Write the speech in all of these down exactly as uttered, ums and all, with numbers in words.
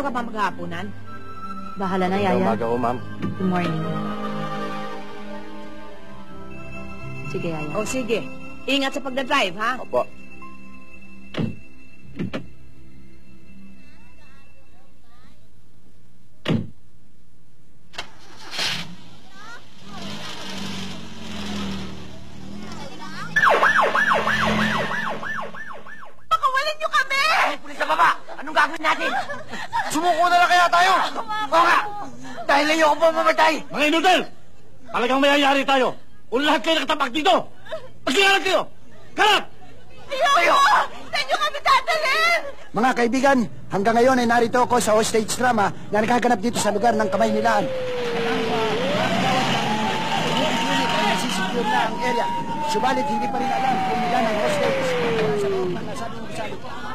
Nandito ka pa maghahaponan? Bahala na, Yaya. Umaga ko, ma'am. Good morning. Sige, Yaya. O sige. Ingat sa pagdadrive, ha? Opo. Pakawalan niyo kami! Ay, pulis sa baba! Anong gagawin natin? Sumuko na lang kaya tayo! Oo nga! Dahil ayoko pa mamatay! Mga inudel! Talagang mayayari tayo! Kung lahat kayo nakatapak dito! Pagsigalan kayo! Kalat! Ayoko! Saan niyo kami dadalhin? Mga kaibigan, hanggang ngayon ay narito ako sa hostage drama na naghaganap dito sa lugar ng Kamaynilaan. Nasisecure na ang area. Subalit hindi pa rin alam kung ilan ang hostage sa loob ng nasabing gusali.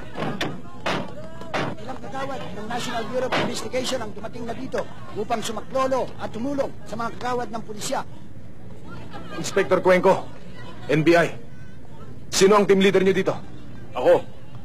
Ilang kagawad ng National Bureau of Investigation ang dumating na dito upang sumaklolo at tumulong sa mga kagawad ng pulisya. Inspector Cuenco, N B I. Sino ang team leader niyo dito? Ako.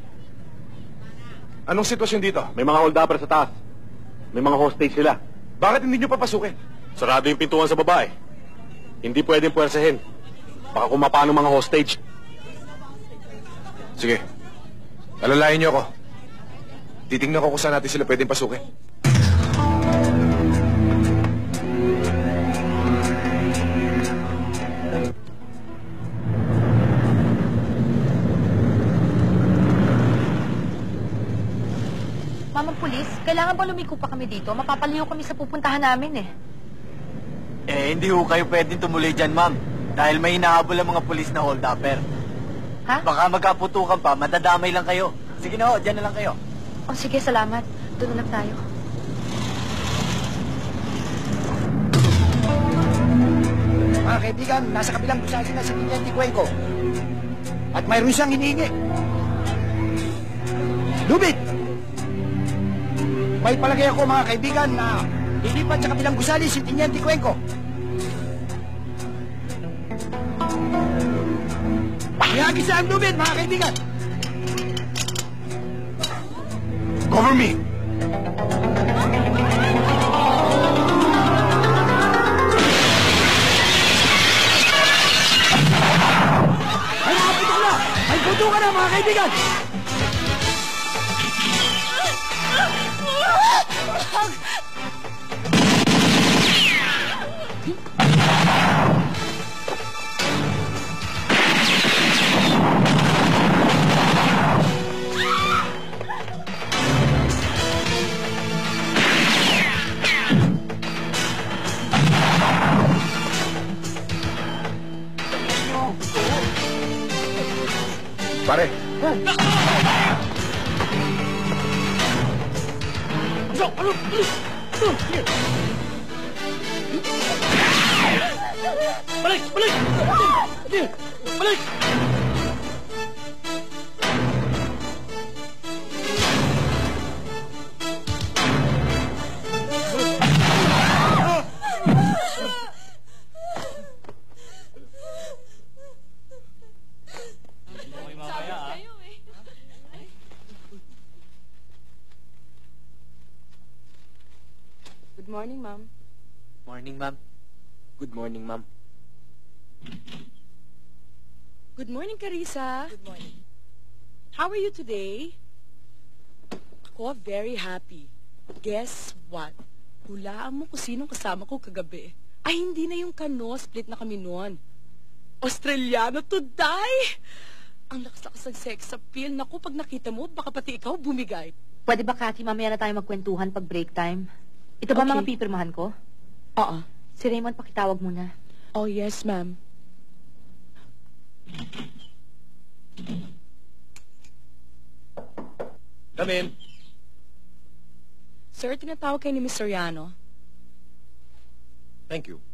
Anong sitwasyon dito? May mga hold-upper sa taas. May mga hostage sila. Bakit hindi niyo papasukin? Sarado yung pintuan sa baba eh. Hindi pwedeng puwersahin. Baka kumapa ng mga hostage. Sige. Alalayan niyo ako. Titingnan ko kung saan natin sila pwedeng pasukin. Mamang pulis, kailangan ba lumiko pa kami dito? Mapapaliw kami sa pupuntahan namin eh. Eh, hindi ho kayo pwedeng tumuloy dyan, ma'am. Dahil may hinahabol ang mga pulis na hold-upper. Ha? Baka magkaputukan pa, madadamay lang kayo. Sige na ho, dyan na lang kayo. O sige, salamat. Doon na lang tayo. Mga kaibigan, nasa kabilang gusali na si Tiniente Cuenco. At mayroon siyang hinihingi. Lubid! May palagay ako mga kaibigan na lilipat sa kabilang gusali si Tiniente Cuenco. Ihagis na ang lubid mga kaibigan! Cover me! May mga putok na! May putok na mga kaibigan! Pare! Balik! Balik! Balik! Good morning, ma'am. Morning, ma'am. Good morning, ma'am. Good morning, Carissa. Good morning. How are you today? Ako, very happy. Guess what? Hulaan mo kung sinong kasama ko kagabi. Ay, hindi na yung kano. Split na kami noon. Australiano to die! Ang lakas-lakas ng sex appeal. Naku, pag nakita mo, baka pati ikaw bumigay. Pwede ba, Cathy, mamaya na tayo magkwentuhan pag break time? Ito ba Okay. mga pipirmahan ko? Oo. Si Raymond, pakitawag muna. Oh, yes, ma'am. Come in. Sir, tinatawag kayo ni Miss Soriano. Thank you.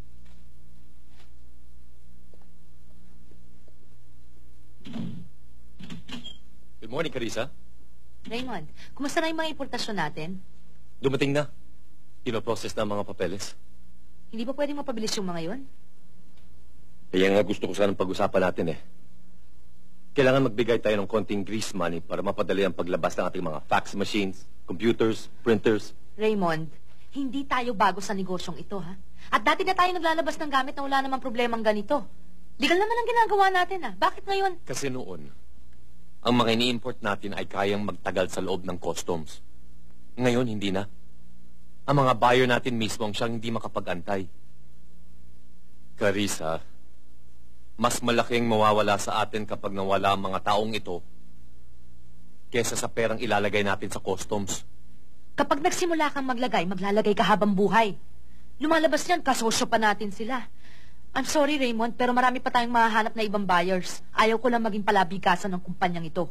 Good morning, Carissa. Raymond, kumusta na yung mga importasyon natin? Dumating na. Pinoprocess na ang mga papeles. Hindi ba pwedeng mapabilis yung mga yon? Kaya nga gusto ko sanang pag-usapan natin eh. Kailangan magbigay tayo ng konting grease money para mapadali ang paglabas ng ating mga fax machines, computers, printers. Raymond, hindi tayo bago sa negosyong ito, ha? At dati na tayo naglalabas ng gamit na wala namang problemang ganito. Legal naman ang ginagawa natin, ha? Bakit ngayon? Kasi noon, ang mga ini-import natin ay kayang magtagal sa loob ng customs. Ngayon, hindi na. Ang mga buyer natin mismo ang siyang hindi makapag-antay. Carissa, mas malaking mawawala sa atin kapag nawala ang mga taong ito kesa sa perang ilalagay natin sa customs. Kapag nagsimula kang maglagay, maglalagay ka habang buhay. Lumalabas yan, kasosyo pa natin sila. I'm sorry, Raymond, pero marami pa tayong mahahanap na ibang buyers. Ayaw ko lang maging palabigasan ng kumpanyang ito.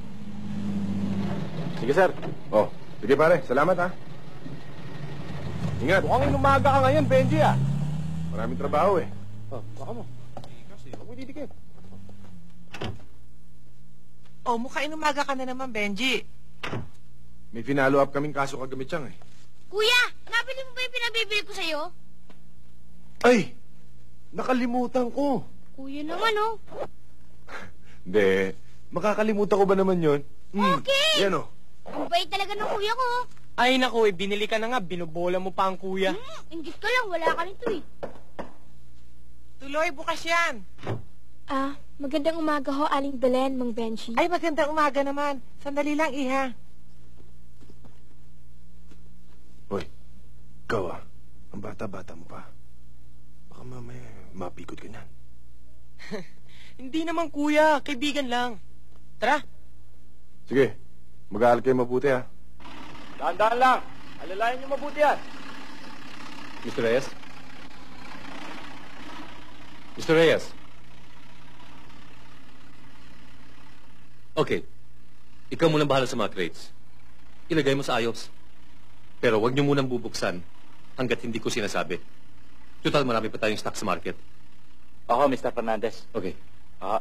Sige, sir. Oh, sige pare. Salamat, ha. Ingat. Mukhang inumaga ka ngayon, Benji, ah. Maraming trabaho, eh. Oh, baka mo. Huwag mo didikit. Oh, mukhang inumaga ka na naman, Benji. May finalo up kaming kaso kagamit siyang, eh. Kuya, nabili mo ba yung pinabibili ko sa'yo? Ay! Nakalimutan ko. Kuya naman, oh. Hindi. Makakalimutan ko ba naman yon? Hmm. Okay. Yan, oh. Ang bait talaga ng kuya ko. Ay, naku, eh, binili ka na nga. Binubola mo pa ang kuya. Hmm, inggit ka lang, wala ka nito eh. Tuloy, bukas yan. Ah, magandang umaga ho, Aling Belen, Mang Benji. Ay, magandang umaga naman. Sandali lang, iha. Hoy, ikaw ah. Ang bata-bata mo pa. Baka mamaya mapikot ka niyan. Hindi naman, kuya. Kaibigan lang. Tara. Sige, mag-aaral kayo mabuti ah. Dahan-dahan lang. Alalayan niyo mabuti yan. mister Reyes? mister Reyes? Okay. Ikaw munang bahala sa mga crates. Ilagay mo sa ayos. Pero huwag niyo munang bubuksan hanggat hindi ko sinasabi. Total, marami pa tayong stock sa market. Oo, Mister Fernandez. Okay. Ah.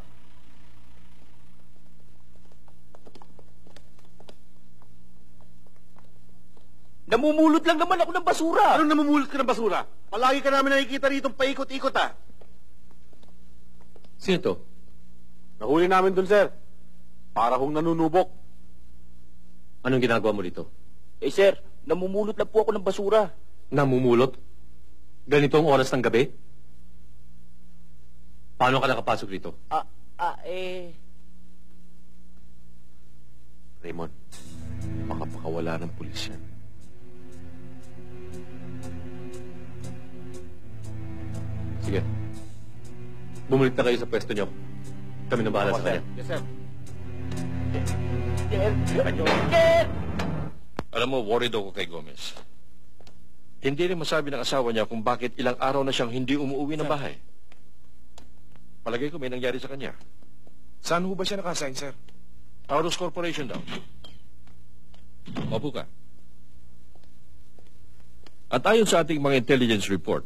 Namumulot lang naman ako ng basura. Anong namumulot ka ng basura? Palagi ka namin nakikita rito paikot-ikot, ah. Sino to? Nahuli namin dun, sir. Para hong nanunubok. Anong ginagawa mo dito? Eh, sir, namumulot lang po ako ng basura. Namumulot? Ganito ang oras ng gabi? Paano ka nakapasok dito? Ah, ah, eh... Raymond, baka pakawala ng pulis yan. Sige. Bumalik na kayo sa pwesto niyo. Kami na bahala sa kanya. Yes, sir. Sir! Sir! Alam mo, worried ako kay Gomez. Hindi rin masabi ng asawa niya kung bakit ilang araw na siyang hindi umuwi ng bahay. Palagay ko may nangyari sa kanya. Saan ho ba siya nakasign, sir? Taurus Corporation daw. Opo ka. At ayon sa ating mga intelligence report,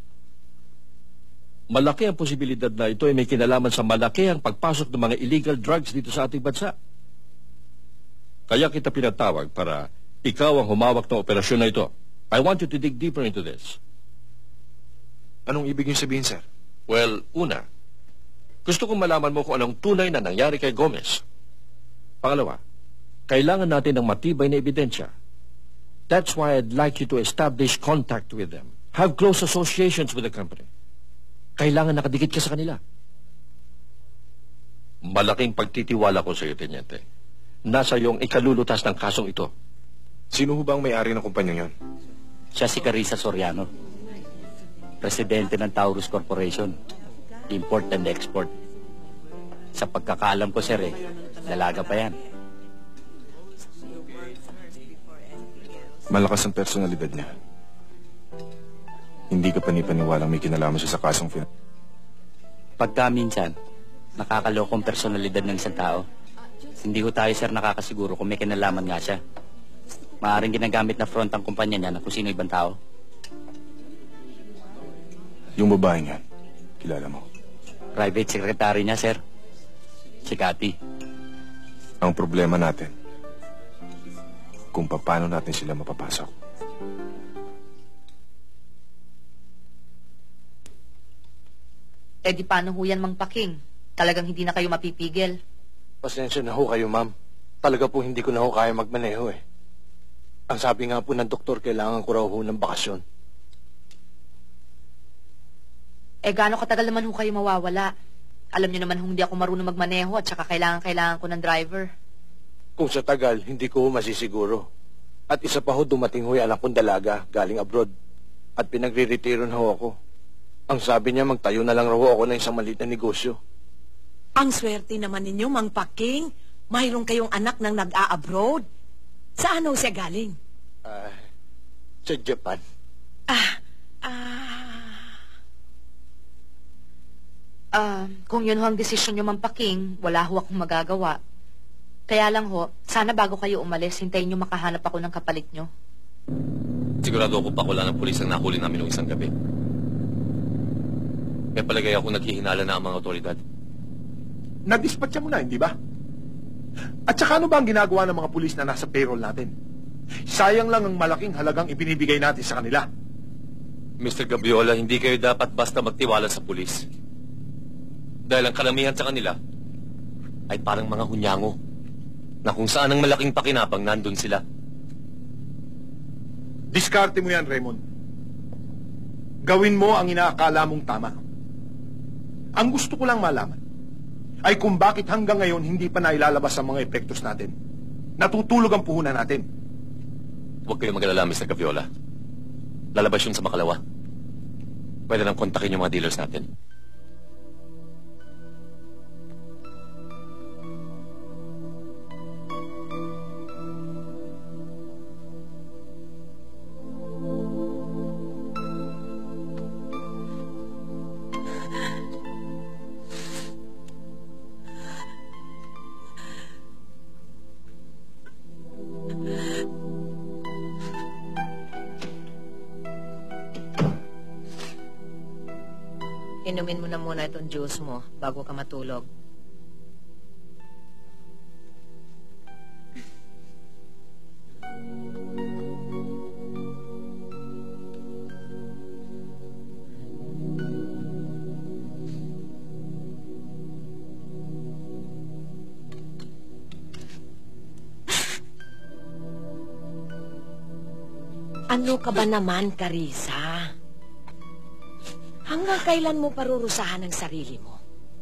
malaki ang posibilidad na ito ay may kinalaman sa malaki ang pagpasok ng mga illegal drugs dito sa ating bansa. Kaya kita pinatawag para ikaw ang humawak ng operasyon na ito. I want you to dig deeper into this. Anong ibig niyo sabihin, sir? Well, una, gusto kong malaman mo kung anong tunay na nangyari kay Gomez. Pangalawa, kailangan natin ng matibay na ebidensya. That's why I'd like you to establish contact with them. Have close associations with the company. Kailangan nakadikit ka sa kanila. Malaking pagtitiwala ko sa iyo, Tenyente. Nasa iyong ikalulutas ng kasong ito. Sino ho ba ang may-ari ng kumpanyang yon? Siya si Carissa Soriano, presidente ng Taurus Corporation, import and export. Sa pagkakaalam ko, sir, eh, dalaga pa yan. Malakas ang personalidad niya. Hindi ka panipaniwalang may kinalaman siya sa kasong fin... Pagka minsan, nakakalokong personalidad ng isang tao, hindi ko tayo, sir, nakakasiguro kung may kinalaman nga siya. Maaaring ginagamit na front ang kumpanya niya na kung sino ibang tao. Yung babaeng yan, kilala mo? Private secretary niya, sir. Si Cathy. Ang problema natin, kung paano natin sila mapapasok. Eh di paano ho yan, Mang Paking? Talagang hindi na kayo mapipigil. Pasensya na ho kayo, ma'am. Talaga po hindi ko na ho kaya magmaneho eh. Ang sabi nga po ng doktor, kailangan ko raw ho ng bakasyon. Eh, gaano katagal naman ho kayo mawawala? Alam niyo naman hindi ako marunong magmaneho at saka kailangan-kailangan ko ng driver. Kung sa tagal, hindi ko ho masisiguro. At isa pa ho, dumating ho yung anak kong dalaga, galing abroad. At pinagre-retiro na ho ako. Ang sabi niya, magtayo na lang raw ho ako ng isang maliit na negosyo. Ang swerte naman ninyo, Mang Paking. Mayroon kayong anak nang nag-a-abroad. Saan ho siya galing? Ah, sa Japan. Ah, ah... Ah, kung yun ho ang desisyon niyo, Mang Paking, wala ho akong magagawa. Kaya lang ho, sana bago kayo umalis, hintayin niyo makahanap ako ng kapalit niyo. Sigurado ako pa wala ng pulis ang nahuli namin noong isang gabi. May palagay ako naghihinala na ang mga otoridad. Nadispatcha mo na, hindi ba? At saka ano ba ang ginagawa ng mga pulis na nasa payroll natin? Sayang lang ang malaking halagang ibinibigay natin sa kanila. Mister Gabiola, hindi kayo dapat basta magtiwala sa pulis. Dahil ang karamihan sa kanila ay parang mga hunyango na kung saan ang malaking pakinabang nandun sila. Diskarte mo yan, Raymond. Gawin mo ang inaakala mong tama. Ang gusto ko lang malaman ay kung bakit hanggang ngayon hindi pa nailalabas ang mga epektos natin. Natutulog ang puhunan natin. Huwag kayong mag-alala, Mister Gaviola. Lalabas yun sa makalawa. Pwede nang kontakin yung mga dealers natin. Inumin mo na muna itong juice mo bago ka matulog. Ano ka ba naman, Carissa? Hanggang kailan mo parurusahan ang sarili mo?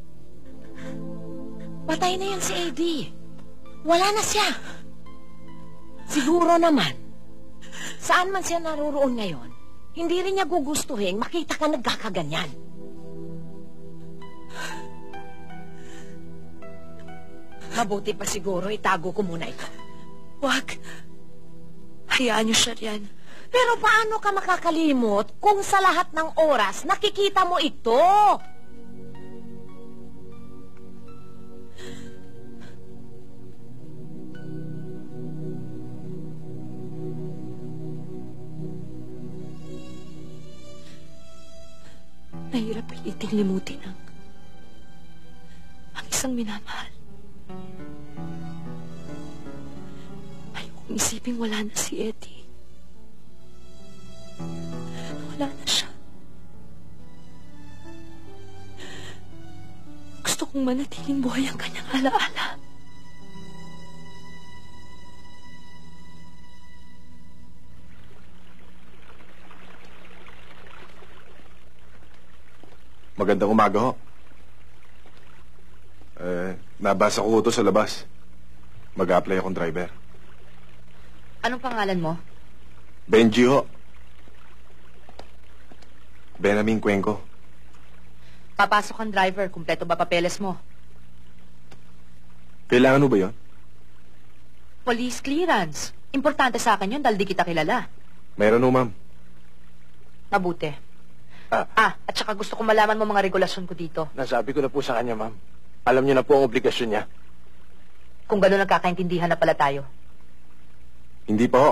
Patay na yan si A D. Wala na siya. Siguro naman, saan man siya naruroon ngayon, hindi rin niya gugustuhin makita ka nagkakaganyan. Mabuti pa siguro itago ko muna ito. Wag. Hayaan niyo siya riyan. Pero paano ka makakalimot kung sa lahat ng oras nakikita mo ito? Nahirap piliting limutin ang, ang isang minamahal. Ayokong isiping wala na si Eddie. Wala na siya. Gusto kong manatiling buhay ang kanyang alaala. Magandang umaga ho. Eh, nabasa ko ito sa labas. Mag-a-apply akong driver. Anong pangalan mo? Benji ho. Benjamin Cuenco. Papasok ang driver. Kumpleto ba papeles mo? Kailangan mo ba yun? Police clearance. Importante sa akin yun dahil di kita kilala. Mayroon ho, ma'am. Mabuti. Ah. Ah, at saka gusto ko malaman mo mga regulasyon ko dito. Nasabi ko na po sa kanya, ma'am. Alam niyo na po ang obligasyon niya. Kung gano'n nagkakaintindihan na pala tayo. Hindi pa ho.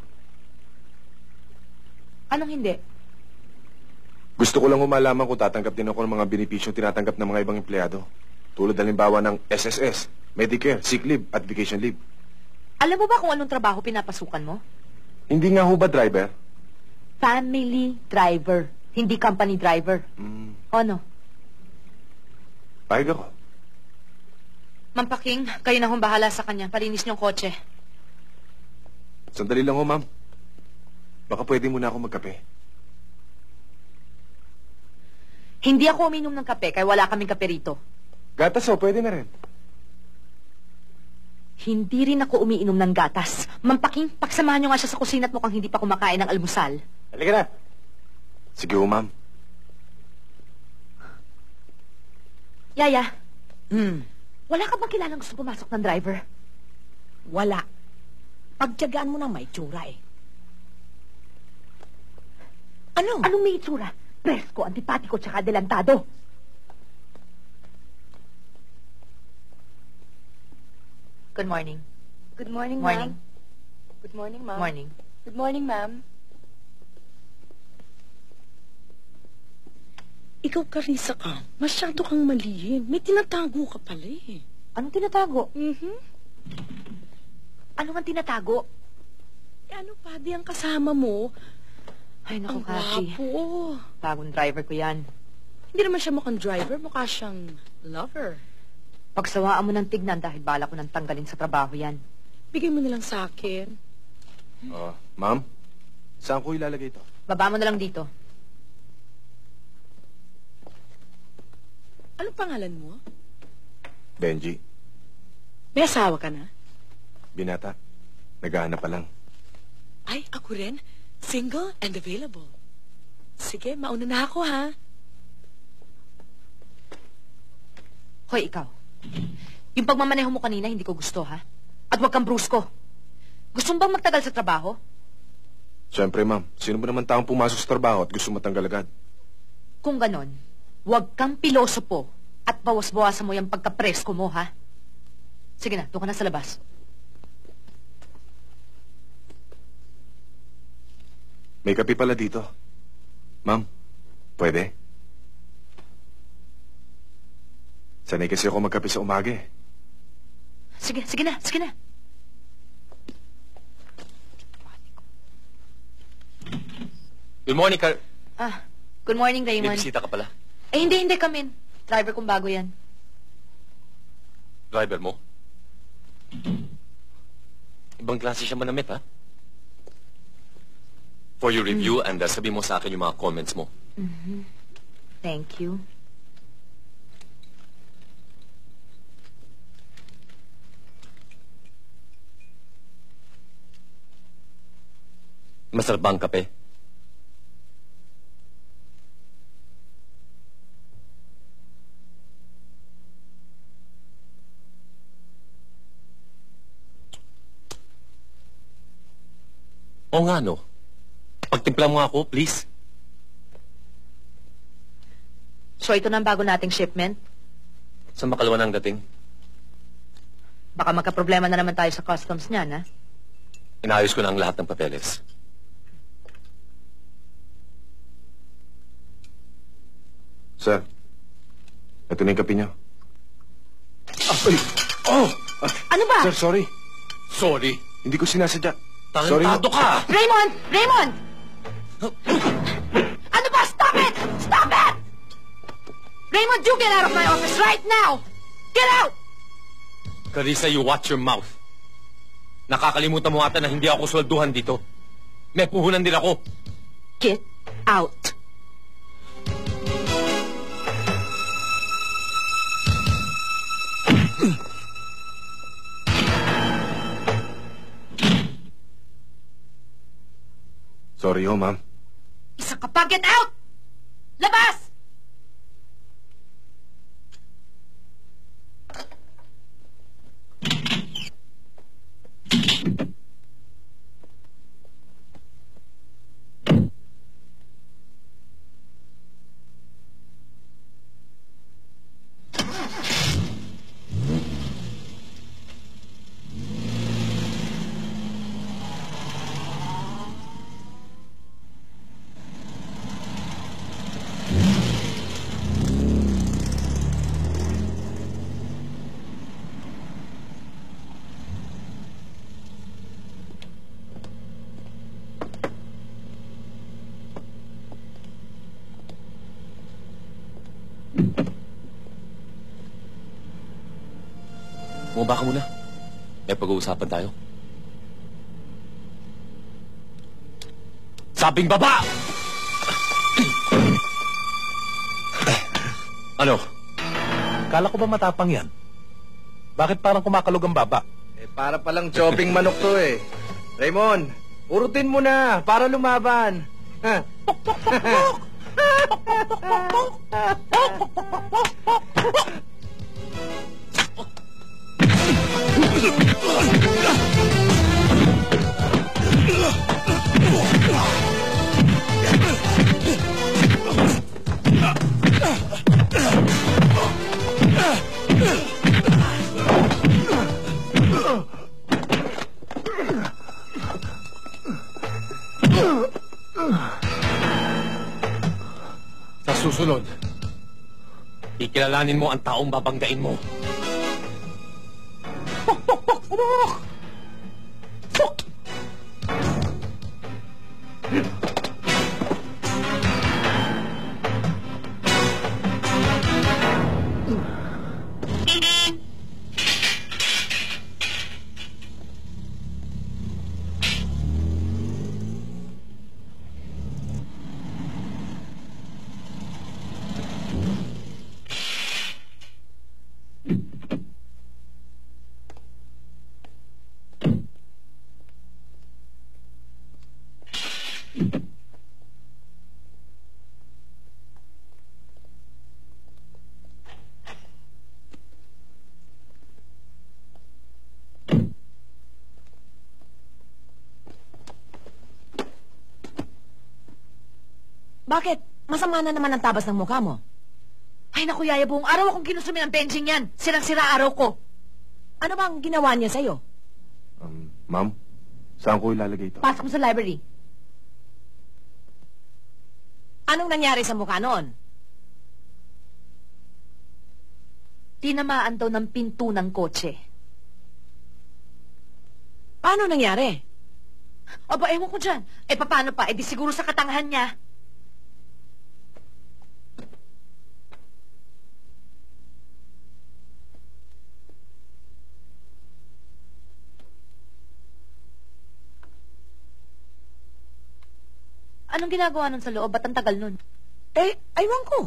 Anong hindi? Gusto ko lang humalaman kung tatanggap din ako ng mga benepisyong tinatanggap ng mga ibang empleyado. Tulad halimbawa ng S S S, Medicare, sick leave, at vacation leave. Alam mo ba kung anong trabaho pinapasukan mo? Hindi nga ho ba driver? Family driver, hindi company driver. Mm. O no? Pahig ako. Ma'am Paking, kayo na hong bahala sa kanya. Palinis niyong kotse. Sandali lang ho, ma'am. Baka pwede muna ako magkape. Hindi ako uminom ng kape, kaya wala kaming kape rito. Gatas ho, pwede na rin. Hindi rin ako umiinom ng gatas. Ma'am Paking, paksamahan niyo nga siya sa kusina at mukhang hindi pa kumakain ng almusal. Halika na. Sige ho, ma'am. Yaya, Hmm, wala ka bang kilalang gusto pumasok ng driver? wala. Pagtiyagaan mo na may tsura eh. Ano? Anong may itsura? Presko, antipatiko, tsaka adelantado. Good morning. Good morning, Morning. ma'am. Good morning, ma'am. Morning. Good morning, ma'am. Ikaw, Carissa ka. Masyado kang malihim. May tinatago ka pala eh. Anong tinatago? Mhm. Ano ang tinatago? Eh, ano pa, di ang kasama mo? Ay, naku, Ang Kasi. gwapo. Bagong driver ko yan. Hindi naman siya mukhang driver, mukha siyang lover. Pagsawaan mo ng tignan dahil bala ko nang tanggalin sa trabaho yan. Bigay mo na lang sa akin. Oh, ma'am, saan ko ilalagay ito? Baba mo na lang dito. Anong pangalan mo? Benji, May asawa ka na? binata. Naghahanap pa lang. Ay, ako rin. Single and available. Sige, mauna na ako, ha? Hoy, ikaw. Yung pagmamaneho mo kanina, hindi ko gusto, ha? At huwag kang brusko. Gusto mo bang magtagal sa trabaho? Siyempre, ma'am. Sino ba naman taong pumasok sa trabaho at gusto matanggal agad? Kung ganon, huwag kang pilosopo at bawas-bawasan mo yung pagkapresko mo, ha? Sige na, doon ka na sa labas. May kape pala dito. Ma'am, pwede? Sanay kasi ako magkape sa umaga eh. Sige, sige na, sige na. Good morning, Car... Ah, good morning, May Raymond. bisita ka pala. Eh, hindi, hindi, come in. Driver kong bago yan. Driver mo? Ibang klase siya manamit, ha? For your review, and uh, sabi mo sa akin yung mga comments mo. Mm-hmm. Thank you. Masarap ba ang kape? Oo nga, no? Pagtimpla mo ako, please. So, ito na ang bago nating shipment. Sa makalawa ng dating. Baka magka-problema na naman tayo sa customs niyan, ha? Inayos ko na ang lahat ng papeles. Sir, ito na yung kape niyo. Ah, ay! Oh! Ah, Ano ba? Sir, sorry. Sorry? Hindi ko sinasadya. Sorry. Talentado ka! Raymond! Raymond! Ano ba? Stop it! Stop it! Raymond, you get out of my office right now! Get out! Carissa, you watch your mouth. Nakakalimutan mo ata na hindi ako swelduhan dito. May puhunan din ako. Get out. Sorry ho, ma'am. Isa ka pa, get out! Labas! Bumaba ka muna. May pag-uusapan tayo. Sabing baba! Ano? Kala ko ba matapang yan? Bakit parang kumakalog ang baba? Eh, para palang chopping manok to eh. Raymond, urutin mo na para lumaban. Ha? Sa susunod, ikilalanin mo ang taong babanggain mo. Bakit? Masama na naman ang tabas ng mukha mo. Ay naku, Yaya, buong araw akong kinusumi ng benching yan. Sirang-sira araw ko. Ano bang ginawa niya sa'yo? Um, ma'am, saan ko ilalagay ito? Pasok mo sa library. Anong nangyari sa mukha noon? Tinamaan daw ng pinto ng kotse. Paano nangyari? Aba, ewan ko dyan. Eh, paano pa? Eh, di siguro sa katangahan niya. Anong ginagawa nun sa loob? Ba't ang tagal nun? Eh, aywan ko.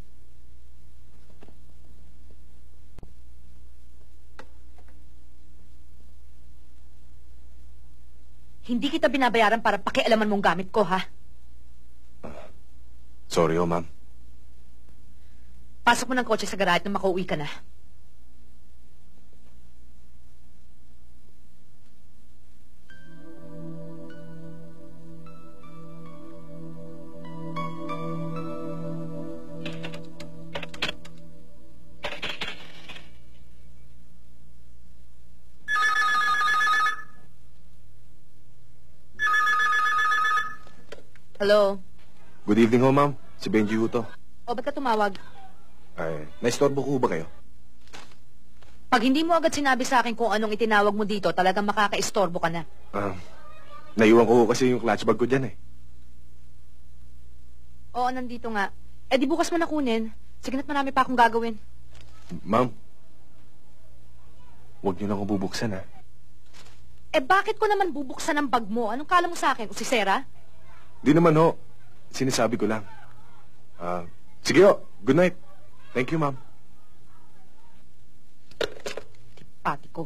Hindi kita binabayaran para pakialaman mong gamit ko, ha? Sorry oh, ma'am. Pasok mo ng kotse sa garage na makauwi ka na. Hello? Good evening ho, ma'am. Si Benji ho to. O, ba't ka tumawag? Ay, naistorbo ko ba kayo? Pag hindi mo agad sinabi sa akin kung anong itinawag mo dito, talagang makaka-istorbo ka na. Ah, naiwan ko ho kasi yung clutch bag ko dyan eh. Oo, nandito nga. Eh, di bukas mo na kunin. Sige na't marami pa akong gagawin. Ma'am, huwag niyo na akong bubuksan, ha? Eh, bakit ko naman bubuksan ang bag mo? Anong kala mo sa akin? O si Sarah? Di naman ho. Sinasabi ko lang. Ah, sige ho. Good night. Thank you, ma'am. Pati ko.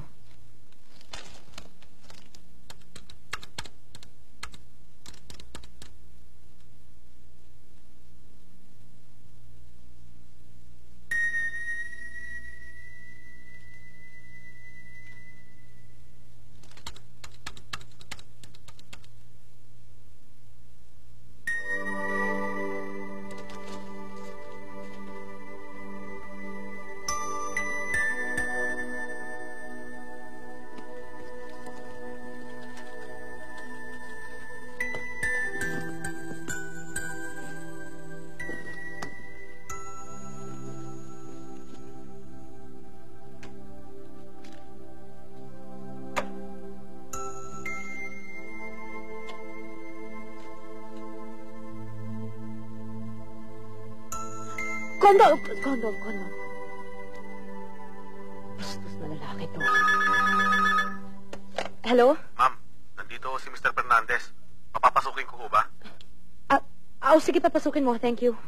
Condom! Condom, condom. Bastos na lalaki. Bakit to? Hello? Ma'am, nandito si Mister Fernandez. Papapasukin ko ho ba? Ah, oh, sige, papasukin mo. Thank you.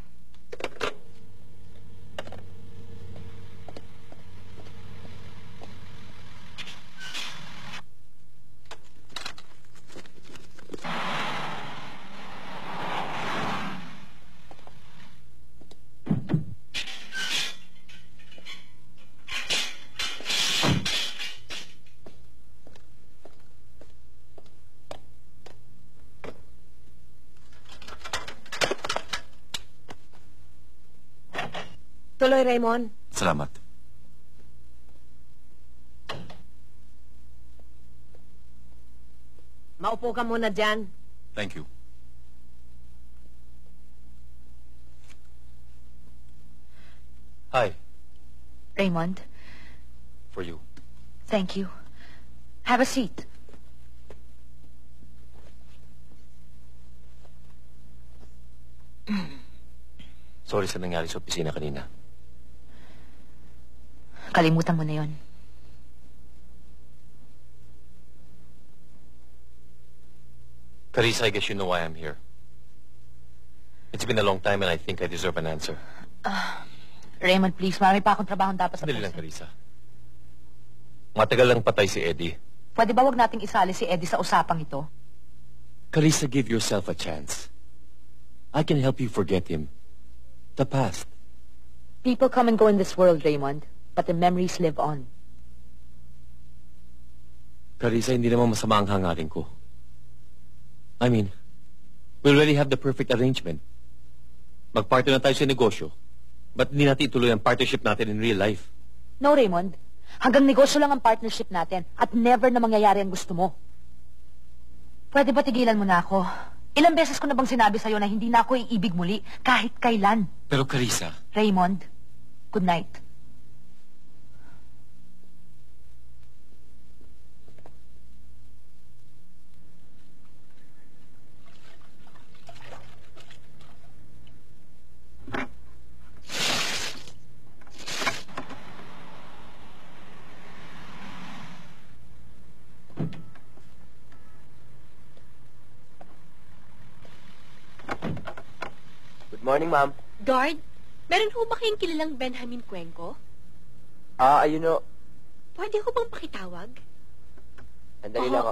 Tuloy, Raymond. Salamat. Maupo ka muna dyan. Thank you. Hi. Raymond, For you. thank you. Have a seat. Sorry sa nangyari sa opisina kanina. Kalimutan mo na yon. Carissa, I guess you know why I'm here. It's been a long time and I think I deserve an answer. Ah, Raymond, please. Marami pa akong trabaho dapat sa Sandali lang, puso. Carissa. Matagal lang patay si Eddie. Pwede ba wag nating isali si Eddie sa usapang ito? Carissa, give yourself a chance. I can help you forget him. The past. People come and go in this world, Raymond, but the memories live on. Carissa, hindi naman masama ang hangarin ko. I mean, we already have the perfect arrangement. Mag-partner na tayo sa negosyo, but hindi natin ituloy ang partnership natin in real life. No, Raymond. Hanggang negosyo lang ang partnership natin at never na mangyayari ang gusto mo. Pwede ba tigilan mo na ako? Ilang beses ko na bang sinabi sa'yo na hindi na ako iibig muli kahit kailan? Pero Carissa... Raymond, good night. Good morning, ma'am. Guard, meron ho ba kayong kilalang Benjamin Cuenco? Ah, ayun o. Pwede ho bang pakitawag? Andali Oo. lang ako.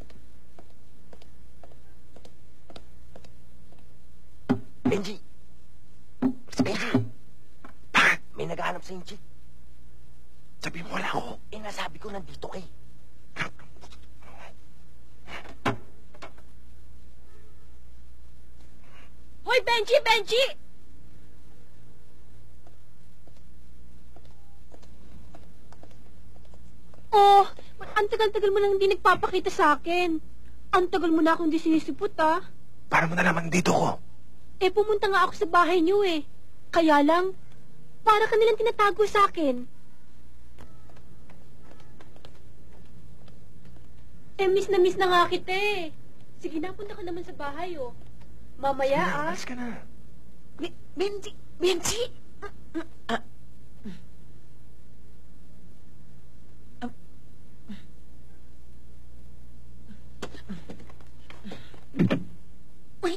Benji! Benji! Bakit? May naghahanap sa inyo, Sabi mo wala ako. Eh, nasabi ko nandito kay. Hoy, Benji! Benji! Oh, ang tagal-tagal mo lang hindi nagpapakita sa akin. Ang tagal mo na akong di sinisipot, ah. Para mo na naman dito ko. Eh, pumunta nga ako sa bahay niyo, eh. Kaya lang, para ka nilang tinatago sa akin. Eh, miss na miss na nga kita, eh. Sige na, punta ka naman sa bahay, oh. Mamaya, Sige na, ah. alis ka na. Be- Benji! Benji! Ah, Uy.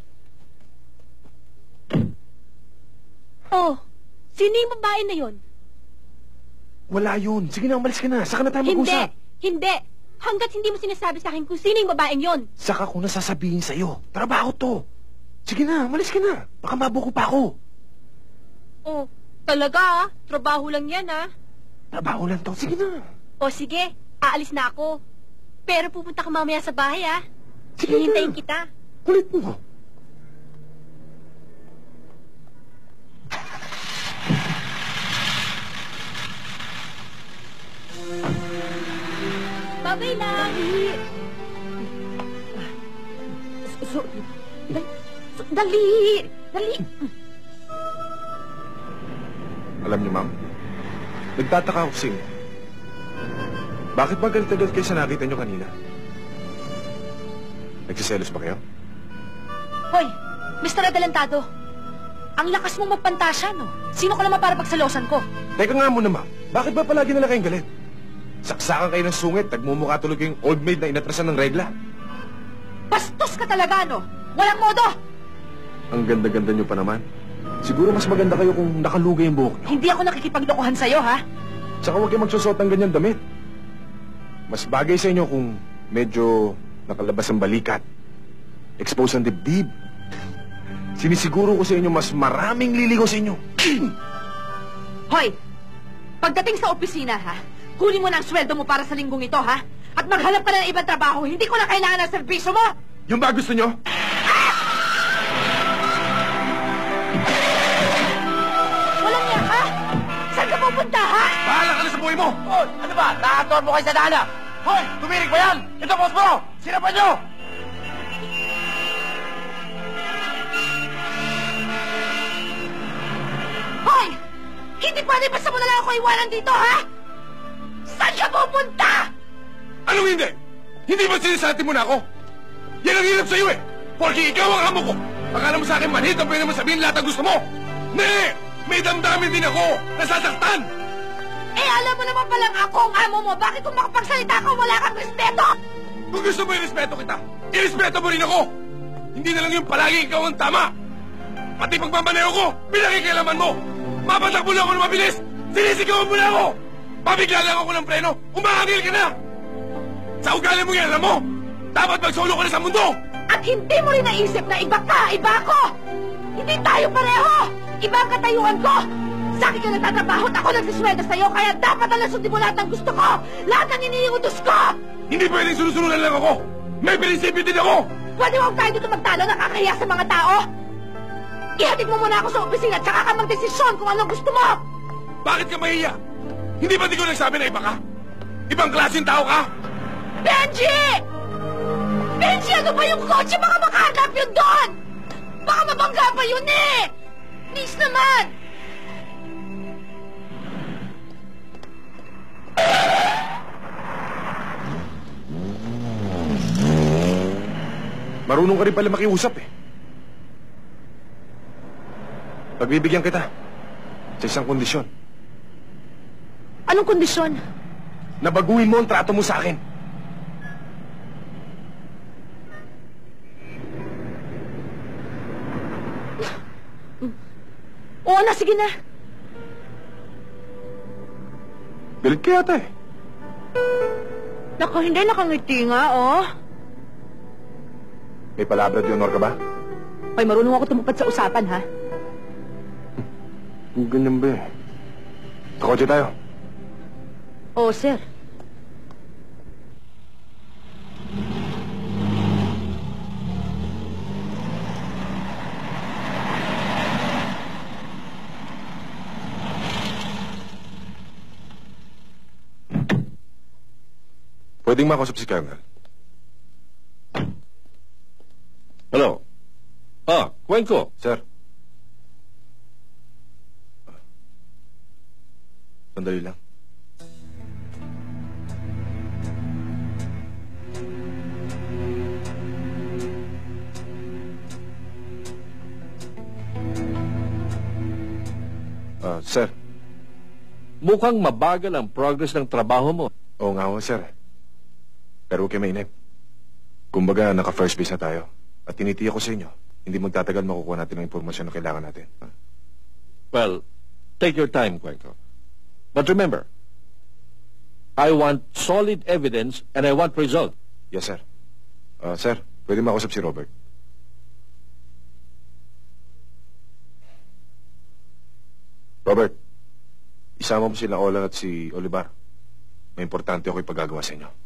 Oh, sino yung babae na yon? Wala yun. Sige na, umalis ka na. Saka na tayo Hindi, mag-usap. hindi. Hanggat hindi mo sinasabi sa akin kung sino yung babaeng yon. Saka ko na sasabihin sa'yo. Trabaho to. Sige na, umalis ka na. Baka mabuko pa ako. Oh, talaga ah. Trabaho lang yan ah. Trabaho lang to. Sige na. O sige, aalis na ako. Pero pupunta ka mamaya sa bahay ah. Sige na. Hihintayin kita. Kulit mo. Babay lang. So, dali, so, dali, dali. Alam niyo, ma'am, nagtataka ako sa inyo. Bakit ba galit na galit kayo sa nakita niyo kanina? Nagsiselos ba kayo? Hoy, Mister Adelantado. Ang lakas mong magpantasya, no? Sino ka naman para pagsalosan ko? Teka nga muna, ma'am. Bakit ba palagi na lang kayong galit? Saksakan kayo ng sungit, nagmumukha tuloy kayong old maid na inatrasan ng regla. Bastos ka talaga, no? Walang modo! Ang ganda-ganda nyo pa naman. Siguro mas maganda kayo kung nakalugay yung buhok nyo. Hindi ako nakikipaglokohan sa'yo, ha? Tsaka huwag kayo magsusot ng ganyan damit. Mas bagay sa inyo kung medyo nakalabas ang balikat. Expose ang dibdib. Sinisiguro ko sa inyo mas maraming liligaw sa inyo. Hoy! Pagdating sa opisina, ha? Huli mo na ang sweldo mo para sa linggong ito, ha? At maghanap ka na ng ibang trabaho. Hindi ko na kailangan ng serbisyo mo! Yung ba gusto nyo? Walang niya, ha? Saan ka pupunta, ha? Bahala ka na sa buhay mo! Hoy, ano ba? Nakatuan mo kayo sa dana! Hoy, tumirig ba yan? Ito, boss mo! Sinapan nyo! Hoy! Hindi pwede basta mo na lang ako iwanan dito, ha? Saan ka pupunta? Anong hindi? Hindi ba sinisati mo na ako? Yan ang hirap sa'yo eh! Porque ikaw ang amo ko! Akala mo sa akin manhid ang pwede mo sabihin lahat ang gusto mo! Ne! May damdamin din ako! Nasasaktan! Eh, alam mo naman palang ako ang amo mo. Bakit kung makapagsalita ka, wala kang respeto? Kung gusto mo irespeto kita, irespeto mo rin ako! Hindi na lang yung palagi ikaw ang tama! Pati pagmamaneho ko, pinakikialaman mo! Mapatakbo lang ako na mabilis! Sinisigawan mo na ako! Pabigla lang ako ng preno! Umahangil ka na! Sa ugali mo yan, alam mo! Dapat magsolo ka na sa mundo! At hindi mo rin naisip na iba ka, iba ako! Hindi tayo pareho! Iba ang katayuan ko! Sa akin ka nagtatrabaho at ako nagsisweldo sa'yo, kaya dapat alam sundin mo lahat ng gusto ko! Lahat ng iniiutos ko! Hindi pwedeng sunusunulan lang ako! May prinsipyo din ako! Pwede mo tayo dito magtalo, nakakahiya sa mga tao? Ihatid mo muna ako sa opisina at saka ka magdesisyon kung anong gusto mo! Bakit ka mahiya? Hindi ba di ko nagsabi na iba ka? Ibang klaseng tao ka? Benji! Benji, ano ba yung kotse? Baka makahanap yun doon! Baka mabangga pa yun eh! Please naman! Marunong ka rin pala makiusap eh. Pagbibigyan kita sa isang kondisyon. Anong kondisyon? Nabaguhin mo ang trato mo sa akin. Oo na, sige na. Galit ka yata eh. Naku, hindi nakangiti nga, oh. May palabra de honor ka ba? Hoy, marunong ako tumupad sa usapan, ha? Kung ganyan ba eh. Sa kotse tayo. Oo, sir. Pwedeng makausap si Colonel. Hello? Ah, Cuenco. Sir. Sandali lang. Ah, sir. Mukhang mabagal ang progress ng trabaho mo. Oo nga ho, sir. Pero huwag kayo mainip. Kumbaga, naka-first base na tayo. At tinitiyak ko sa inyo, hindi magtatagal makukuha natin ang impormasyon na kailangan natin. Ha? Well, take your time, Cuenco. But remember, I want solid evidence and I want result. Yes, sir. Uh, sir, pwede makausap si Robert. Robert, isama mo sila Olan at si Olivar. May importante ako ipagagawa sa inyo.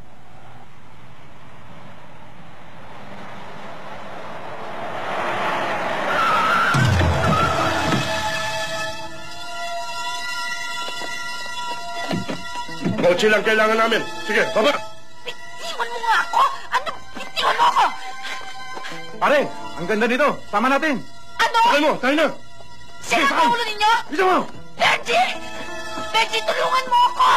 Kotse lang kailangan namin. Sige, baba! Bitiwan mo nga ako! Ano? Bitiwan mo ako! Pare, ang ganda nito. Sama natin. Ano? Sakay mo, tayo na! Sira ang ulo ninyo? Bisa mo! Benji! Benji, tulungan mo ako!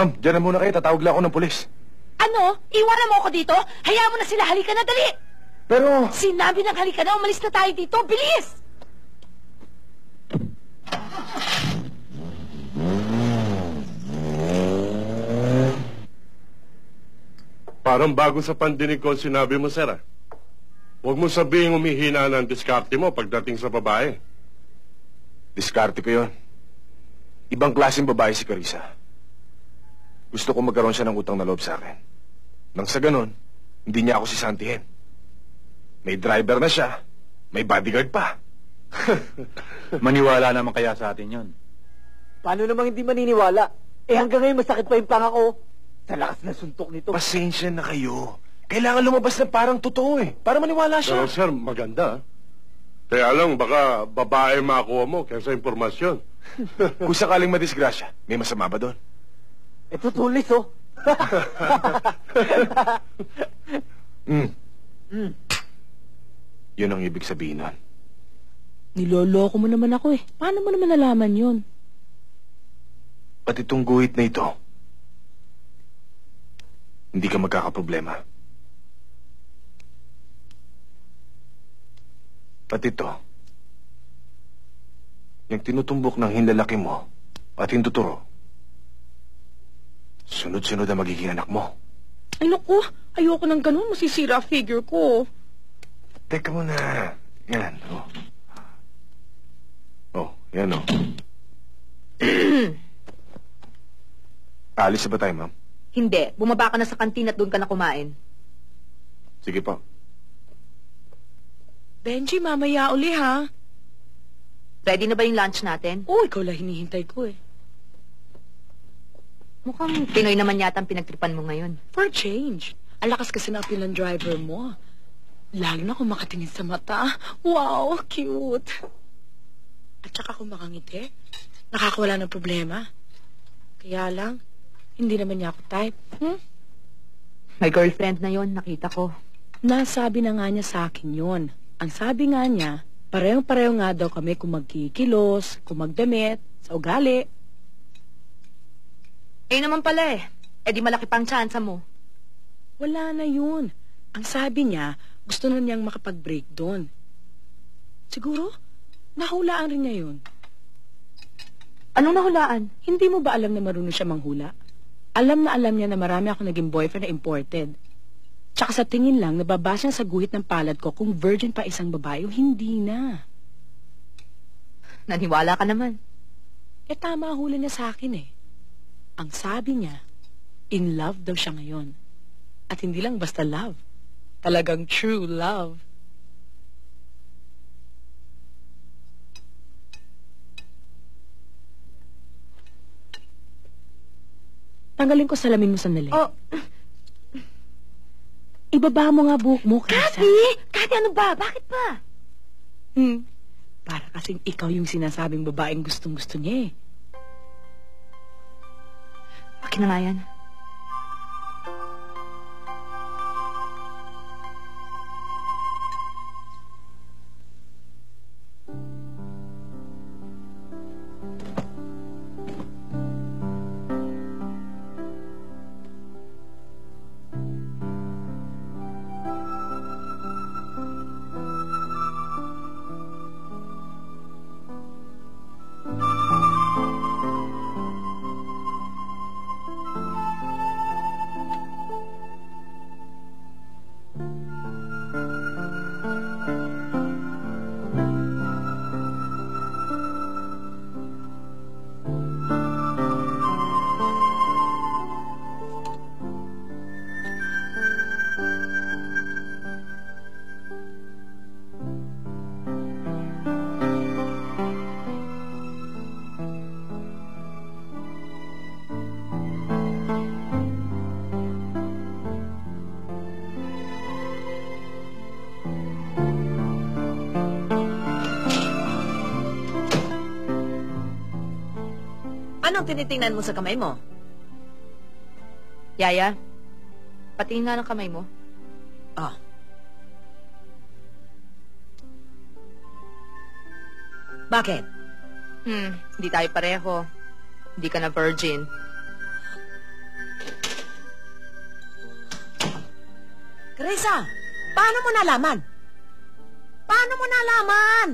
Ma'am, dyan na muna kayo. Tatawag lang ako ng pulis. Ano? Iwanan mo ako dito? Hayaan mo na sila. Halika na, dali! Pero... Sinabi ng halika na, umalis na tayo dito. Bilis! Parang bago sa pandinig ko ang sinabi mo, sir. ah. Huwag mo sabihin umihina ng diskarte mo pagdating sa babae. Diskarte ko yun. Ibang klaseng babae si Carissa. Gusto ko magkaroon siya ng utang na loob sa akin. Nang sa ganon, hindi niya ako sisantihin. May driver na siya, may bodyguard pa. Maniwala naman kaya sa atin yon. Paano namang hindi maniniwala? Eh hanggang ngayon masakit pa yung panga ko. Sa lakas na suntok nito. Pasensya na kayo. Kailangan lumabas na parang totoo eh. Para maniwala siya. Pero sir, maganda. ah. Kaya lang, baka babae makuha mo kaysa impormasyon. Kung sakaling madisgrasya, may masama ba doon? Eh tutulis oh. Mm. Mm. Yun ang ibig sabihin nun. Niloloko mo naman ako eh. Paano mo naman nalaman yun? At itong guhit na ito, hindi ka magkakaproblema. Pati ito, yung tinutumbok ng hinlalaki mo at hinduturo, sunod-sunod ang magiging anak mo. Ay naku, ayoko ng ganun. Masisira figure ko. Teka muna. Yan, oh. Oh, yan, oh. Alis na ba tayo, ma'am? Hindi. Bumaba ka na sa kantin at doon ka na kumain. Sige po. Benji, mamaya uli ha. Ready na ba yung lunch natin? Oh, ikaw lang hinihintay ko eh. Mukhang Pinoy naman yata ang pinagtripan mo ngayon. For change. Ang lakas kasi ng appeal ng driver mo. Lalo na kung makatingin sa mata. Wow, cute. At saka kung makangiti, nakakawala ng problema. Kaya lang, hindi naman niya ako type. Hmm? May girlfriend na yon, nakita ko. Nasabi na nga niya sa akin yon. Ang sabi nga niya, parehong-pareho nga daw kami kung magkikilos, kung magdamit, sa ugali. Eh naman pala eh. Eh di malaki pang tsansa mo. Wala na yun. Ang sabi niya, gusto na niyang makapag-break doon. Siguro, nahulaan rin niya yun. Anong nahulaan? Hindi mo ba alam na marunong siya manghula? Alam na alam niya na marami ako naging boyfriend na imported. Tsaka sa tingin lang, nababasa niya sa guhit ng palad ko kung virgin pa isang babae o hindi na. Naniwala ka naman. Eh tama hula niya sa akin eh. Ang sabi niya, in love daw siya ngayon. At hindi lang basta love. Talagang true love. Tanggalin ko salamin mo sandali. Oh. Ibaba mo nga buhok mo, Carissa. Kati! Kati, ano ba? Bakit ba? Hmm. Para kasing ikaw yung sinasabing babaeng gustong-gusto niya eh. Akin na nga yan. Anong tinitingnan mo sa kamay mo? Yaya, patingin nga ng kamay mo. Ah. Bakit? Hmm, hindi tayo pareho. Hindi ka na virgin. Teresa, paano mo nalaman? Paano mo nalaman?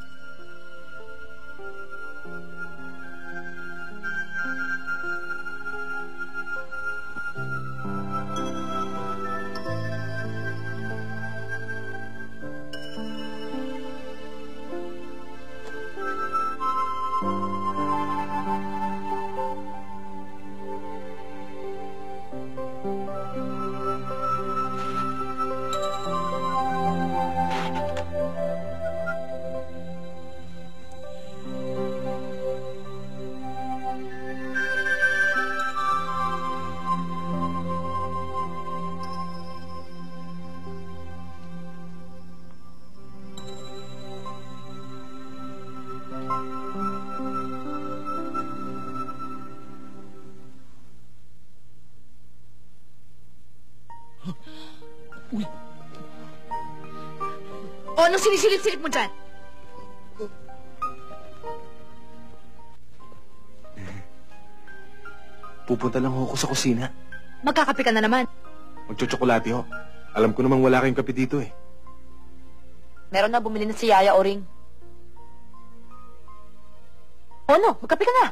O, anong sinisilip-silip mo dyan? Pupunta lang ho ako sa kusina. Magkakape ka na naman. Magtsotsokolate ho. Alam ko namang wala kayong kape dito eh. Meron na bumili na si Yaya Oring. O ano, magkape ka na.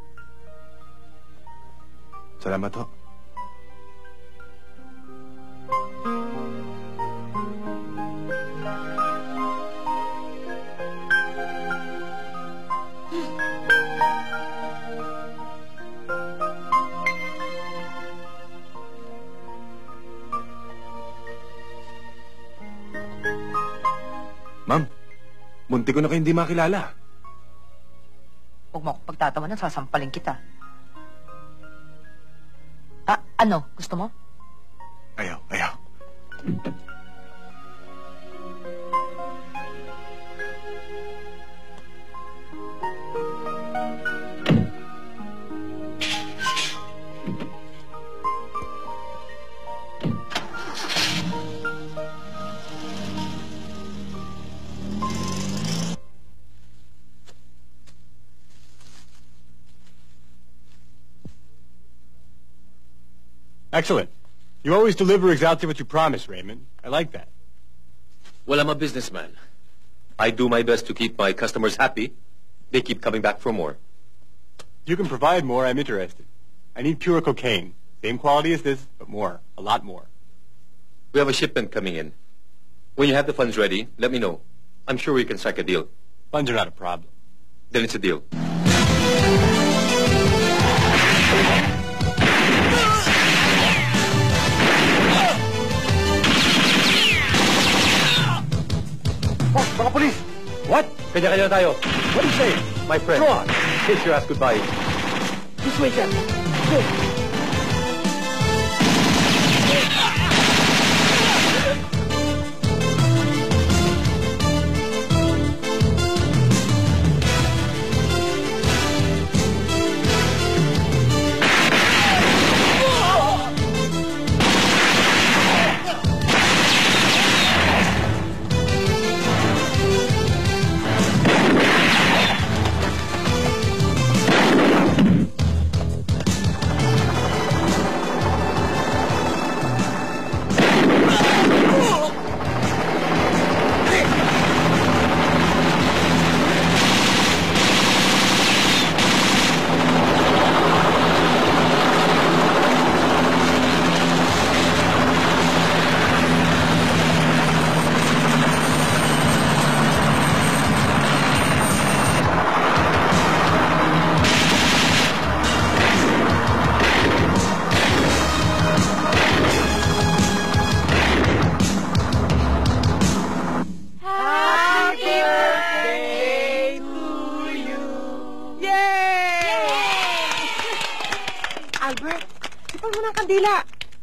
Salamat ho. Ma'am, munti ko na kayo hindi makilala. Huwag mo akong pagtatawanan, sasampaling kita. Ah, ano? Gusto mo? Ayaw, ayaw. Excellent. You always deliver exactly what you promise, Raymond. I like that. Well, I'm a businessman. I do my best to keep my customers happy. They keep coming back for more. If you can provide more, I'm interested. I need pure cocaine. Same quality as this, but more. A lot more. We have a shipment coming in. When you have the funds ready, let me know. I'm sure we can strike a deal. Funds are not a problem. Then it's a deal. Oh, mga polis! What? Kanya-kanya tayo. What do you say? My friend. Go on. Kiss your ass goodbye. This way, sir. Go. Albert, sipag mo ng kandila.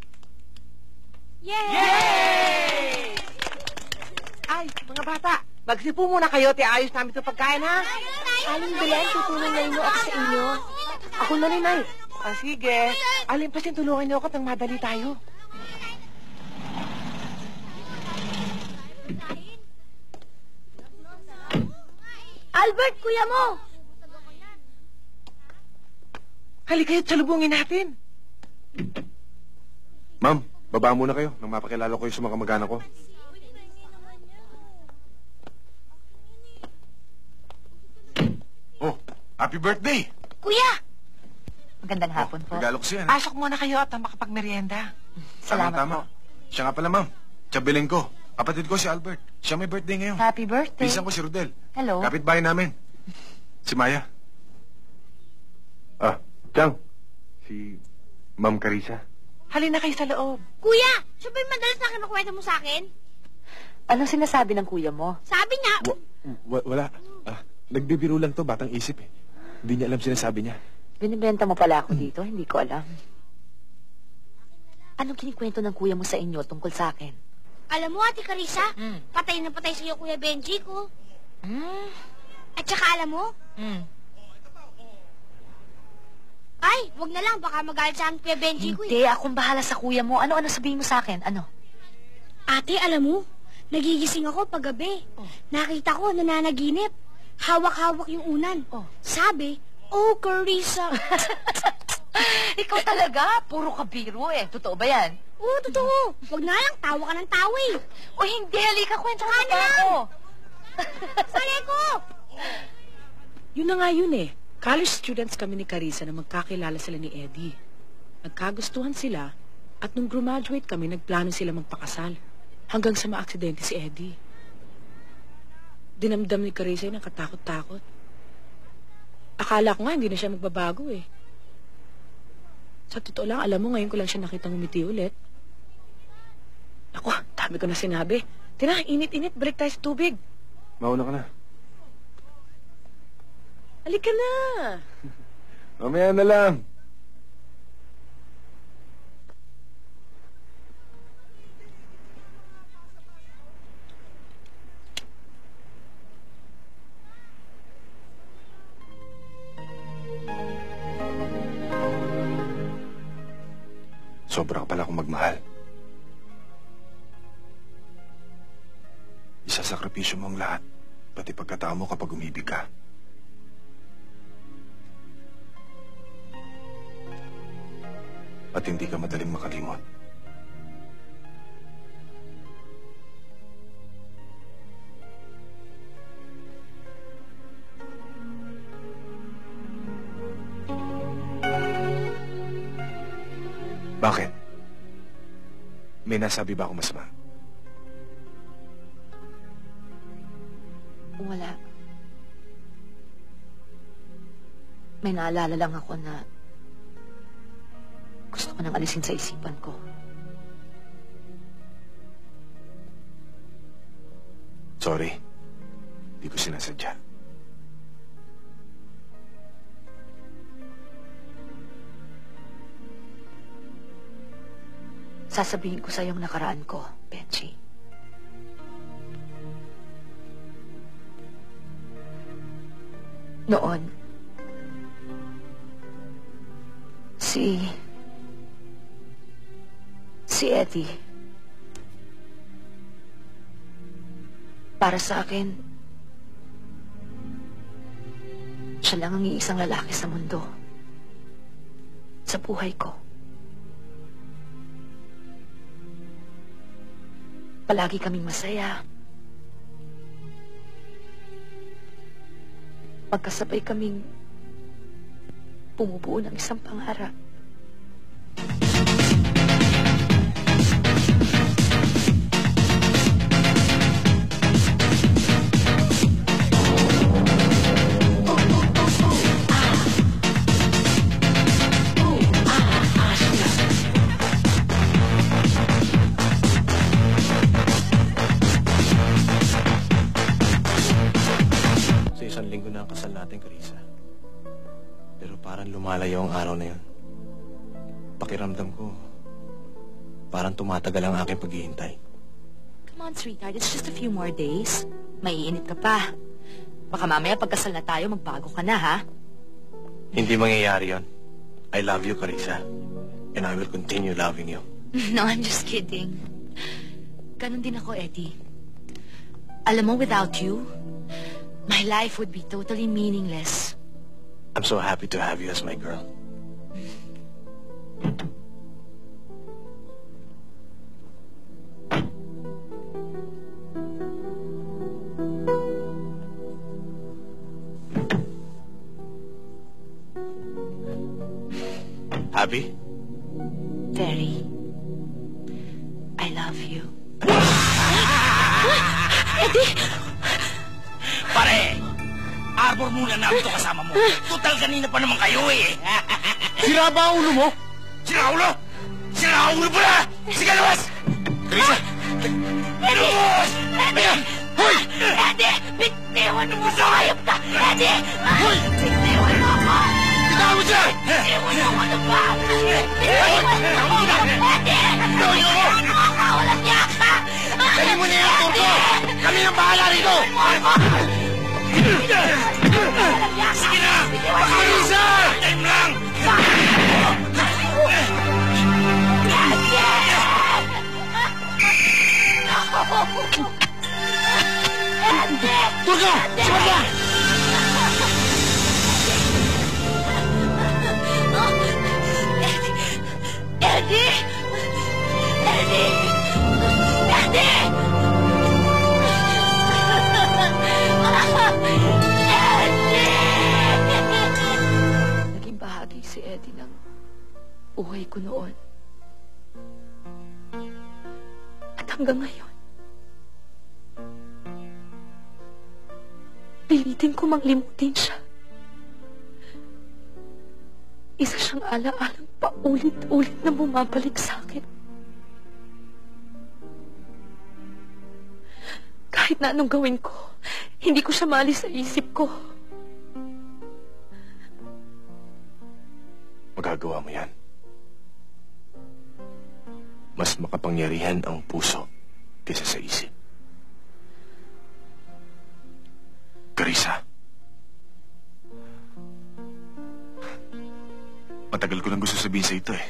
Yay! Yay! Ay, mga bata, magsipo muna kayo, tiayos namin sa pagkain, ha? Aling Belen, tutulong na inyo ako sa inyo. Ako na rin, ay. Ah, sige. Alin pa sin, tulungan niyo ako nang madali tayo. Albert, kuya mo! Halika kayo't salubungin natin. Ma'am, Baba muna kayo nang mapakilala ko yung sa mga kamag-anak ko. Oh, happy birthday! Kuya! Magandang hapon po. Regalo ko siya. Pasok muna kayo at makapagmerienda. Salamat tama, po. Siya nga pala, ma'am. Tsabilin ko. Kapatid ko si Albert. Siya may birthday ngayon. Happy birthday. Pisan ko si Rodel. Hello. Kapitbahay namin. Si Maya. Ah, Chang. Si Ma'am Carissa. Halina kayo sa loob. Kuya! Siya ba yung madalas na kinukwento mo sa akin? Anong sinasabi ng kuya mo? Sabi niya... Wa- wa- wala. Ah, nagbibiro lang to, batang isip eh. Hindi niya alam sinasabi niya. Binibenta mo pala ako dito, hindi ko alam. Anong kinikwento ng kuya mo sa inyo tungkol sa akin? Alam mo, Ate Carissa, Mm. patay na patay sa'yo, Kuya Benji ko. Hmm? At saka alam mo, Hmm. ay, wag na lang, baka magalit sa akin, Kuya Benji ko. Hindi, akong bahala sa kuya mo. Ano-ano sabihin mo sa akin? Ano? Ate, alam mo, nagigising ako paggabi. Nakita ko, nananaginip. Hawak-hawak yung unan. Sabi, oh, Carissa. Ikaw talaga, puro kabiro eh. Totoo ba yan? Oo, totoo. Wag na lang, tawa ka ng tawa eh. O hindi, halika, kwento mo Ano ba ako? Sali ko! Yun na nga yun eh. College students kami ni Carissa na magkakilala sila ni Eddie. Nagkagustuhan sila at nung graduate kami, nagplano sila magpakasal. Hanggang sa maaksidente si Eddie. Dinamdam ni Carissa yung nakatakot-takot. Akala ko nga hindi na siya magbabago eh. Sa totoo lang, alam mo, ngayon ko lang siya nakitang umiti ulit. Ako, dami ko na sinabi. Tina, init-init, break tayo sa tubig. Mauna ka na. Halika na. Mamaya na lang. Sobra ka pala akong magmahal. Isasakripisyo mo ang lahat, pati pagkatao mo kapag umibig ka. At hindi ka madaling makalimot. Bakit? May nasabi ba ako masama? Wala. May naalala lang ako na gusto ko nang alisin sa isipan ko. Sorry. Di ko sinasadya. Sasabihin ko sa yung nakaraan ko, Benji. Noon, si... si Eddie. Para sa akin, siya lang ang iisang lalaki sa mundo. Sa buhay ko. Palagi kaming masaya. Magkasabay kaming bumubuo ng isang pangarap. Isang linggo na ang kasal natin, Carissa. Pero parang lumalayo ang araw na yun. Pakiramdam ko, parang tumatagal ang aking paghihintay. Come on, sweetheart. It's just a few more days. Maiinit ka pa. Baka mamaya pagkasal na tayo, magbago ka na, ha? Hindi mangyayari yon. I love you, Carissa. And I will continue loving you. No, I'm just kidding. Ganon din ako, Eddie. Alam mo, without you, my life would be totally meaningless. I'm so happy to have you as my girl. Abby? Very. I love you. Eddie! Pare! Arbor muna namin ito kasama mo. Total kanina pa naman kayo eh. Sira ba ang ulo mo? Sira ulo? Sira ulo pala! Sige, luwas! Carissa! Luwas! Eddie! Hoy! Eddie! Bitiwan mo sa hayop ka! Eddie! Hoy! Bitiwan mo ako! Bitaw mo siya! Bitiwan mo ako ng bata! Bitiwan mo ako! Eddie! Bitiwan mo ako! Walang yaka! Dali mo na yung turko! Kami ang bahala rito! Sige na! Carissa! Time lang! Turko! Sabat ka! Eddie! Eddie! Eddie! Naging bahagi si Eddie ng buhay ko noon. At hanggang ngayon, pilitin ko mang limutin siya. Isa siyang ala-alang paulit-ulit na bumabalik sa akin. Kahit na anong gawin ko, hindi ko siya maalis sa isip ko. Magagawa mo yan. Mas makapangyarihan ang puso kaysa sa isip. Carissa. Matagal ko nang gusto sabihin sa ito eh.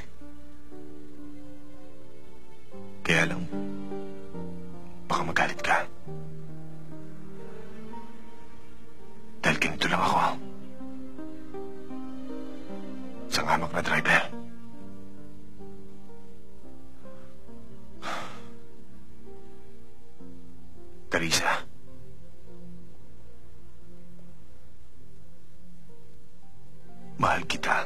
Kaya lang, baka magalit ka. Dahil ganito lang ako. Isang hamak na driver. Carissa. Mahal kita.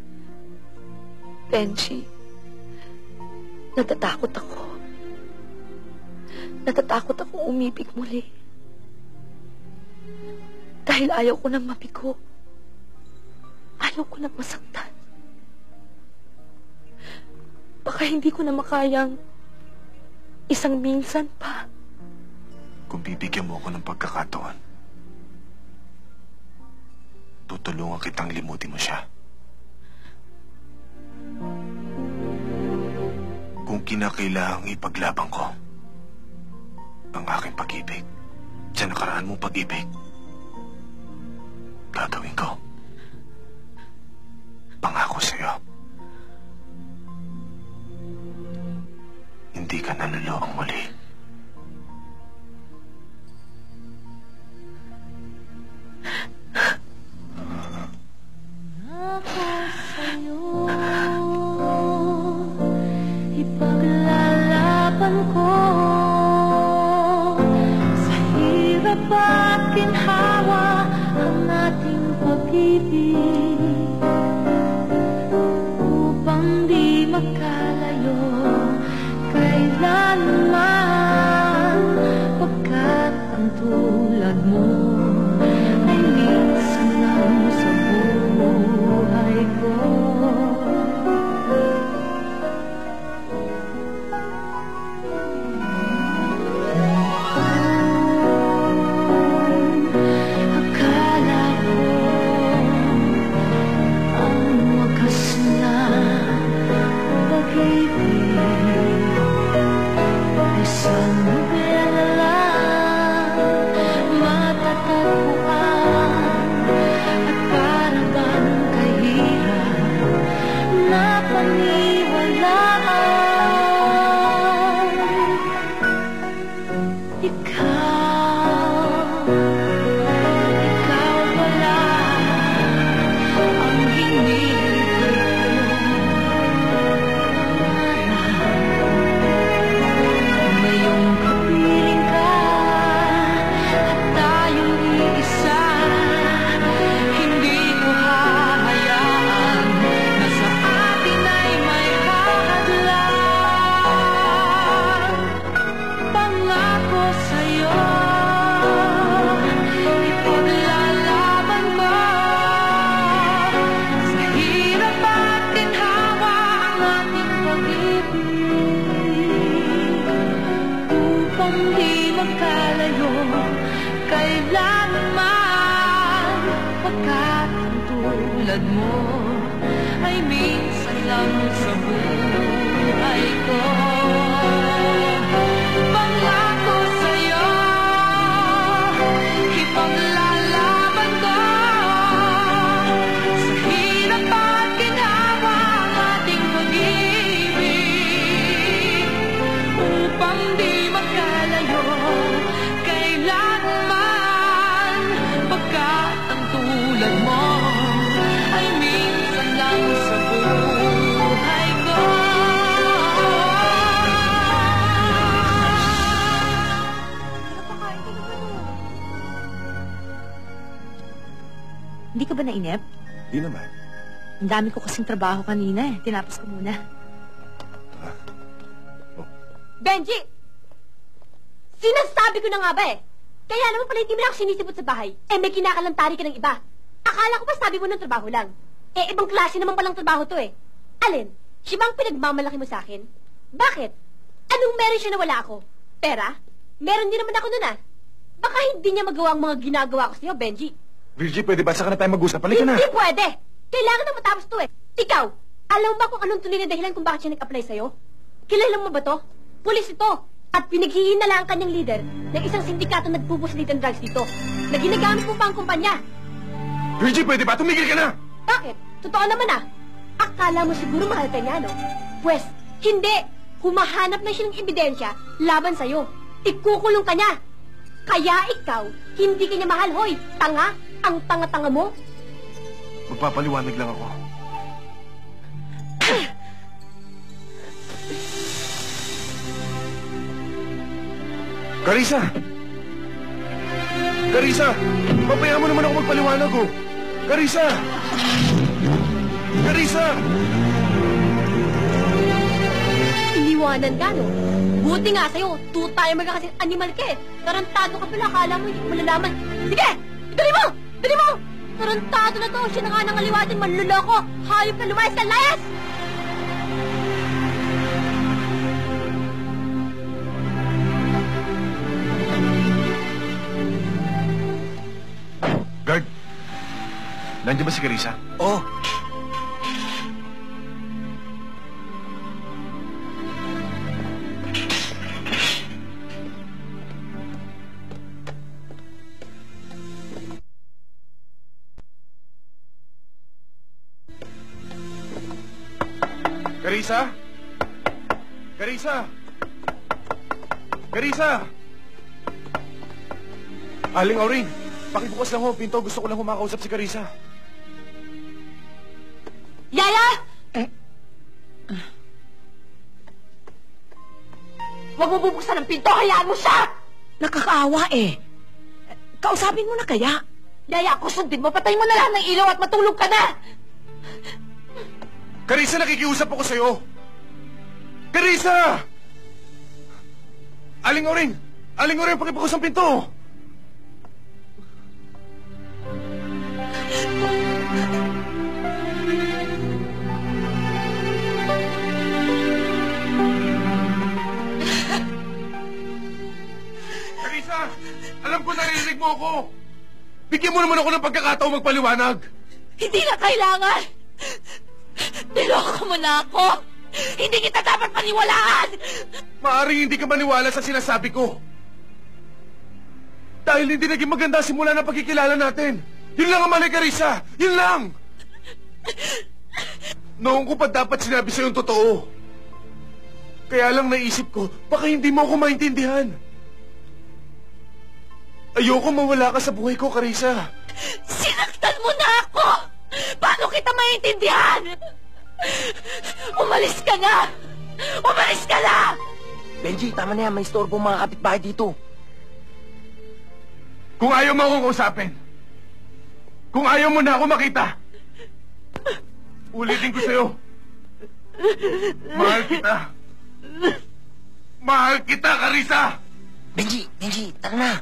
Benji, natatakot ako. Natatakot akong umibig muli. Dahil ayaw ko nang mabigo. Ayaw ko nang masaktan. Baka hindi ko na makayang isang minsan pa. Kung bibigyan mo ako ng pagkakataon, tutulungan kitang limutin mo siya. Kung kinakailangang ipaglaban ko ang aking pag-ibig sa nakaraan mong pag-ibig, gagawin ko. Pangako sa'yo. Hindi ka naluluwang muli. Ako sa'yo, ipaglalaban ko sa hirap at ginhawa ang ating pag-ibig upang di magkalayo kailanman, pagkat ang tulad mo ay minsan lang sa buhay ko. Akala ko ang wakas na pag-ibig isang nobela lang matatagpuan at Pagkat ang tulad mo ay minsan lang sa buhay ko. Pangako sa'yo, ipaglalaban ko sa hirap at ginawa ang ating pag-ibig upang di magkalayo kailanman. Pagkat ang tulad mo ay minsan lang sa buhay ko. Hindi ka ba nainip? Di naman. Ang dami ko kasing trabaho kanina eh. Tinapos ko muna. Benji! Sinasabi ko na nga ba eh. Kaya naman pala hindi mo na ako sinisipot sa bahay. Eh may kinakalantari ka ng iba. Akala ko ba sabi mo ng trabaho lang? Eh ibang klase naman palang trabaho to eh. Alin? Siya bang pinagmamalaki mo sa akin? Bakit? Anong meron siya na wala ako? Pera? Meron din naman ako nun ah. Baka hindi niya magawa ang mga ginagawa ko sa'yo, Benji. Virgie, pwede ba saka na tayo mag-usap? Halika na. Hindi pwede! Kailangan na matapos to eh. Ikaw, alam mo ba kung anong tunay na dahilan kung bakit siya nag-apply sa'yo? Kilala mo ba to? Pulis ito. At pinaghihinala ang kanyang leader ng isang sindikato nagpupuslit ng drugs dito na ginagamit mo pa ang kumpanya. Virgie, pwede ba? Tumigil ka na! Bakit? Totoo naman ah. Akala mo siguro mahal ka niya, no? Pwes, hindi. Humahanap na siya ng ebidensya laban sa'yo. Ikukulong ka niya. Kaya ikaw, hindi ka niya mahal, hoy. Tanga. Ang tanga-tanga mo. Magpapaliwanag lang ako. Carissa! Carissa! Pabayaan mo naman ako magpaliwanag, oh! Carissa! Carissa! Iniwanan ka, no? Buti nga sa'yo, two-timer ka kasing animal ka eh. Tarantado ka pala, akala mo hindi ko malalaman. Sige! Dali mo! Dali mo! Tarantado na to, siya na nga nangaliwatin, manluloko! Hayop na lumayas ka, layas! Guard! Nandiyan ba si Carissa? Oo. Oh. Carissa? Carissa? Carissa? Aling Auring, pakibukas lang ho, pinto. Gusto ko lang humakausap si Carissa. Yaya! Huwag mo bubuksan ang pinto, hayaan mo siya! Nakakaawa eh. Kausapin mo na kaya? Yaya, ako sundin mo, patay mo na lang ng ilaw at matulog ka na! Carissa, nakikiusap ako sa'yo! Carissa! Aling Auring! Aling Auring, pakibukas ang pinto! Carissa! Alam ko naririnig mo ako! Bigyan mo naman ako ng pagkakataong magpaliwanag! Hindi na kailangan! Niloko mo na ako! Hindi kita dapat paniwalaan! Maaring hindi ka maniwala sa sinasabi ko. Dahil hindi naging maganda simula ng pagkikilala natin. Yun lang ang mali, Carissa! Yun lang! Noong ko pa dapat sinabi sa'yo yung totoo. Kaya lang naisip ko, baka hindi mo ako maintindihan. Ayoko mawala ka sa buhay ko, Carissa. Sinaktan mo na ako! Paano kita maintindihan? Umalis ka na! Umalis ka na! Benji, tama na yan. May istorbo mga kapitbahay dito. Kung ayaw mo akong kausapin, kung ayaw mo na ako makita, ulitin ko sa'yo. Mahal kita. Mahal kita, Carissa! Benji, Benji, tara na.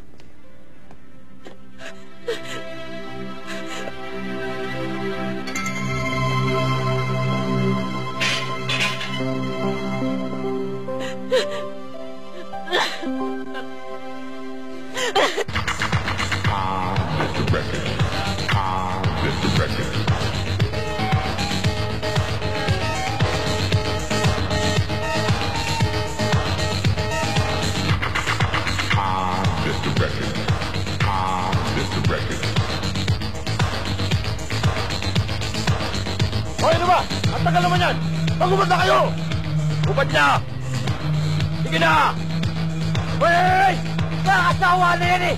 Ah, record. Ah. Hoy, ano ba? Ang tagal naman yan! Magubad na kayo! Ubad niya! Sige na! Hoy! Nakakasawa na yan eh!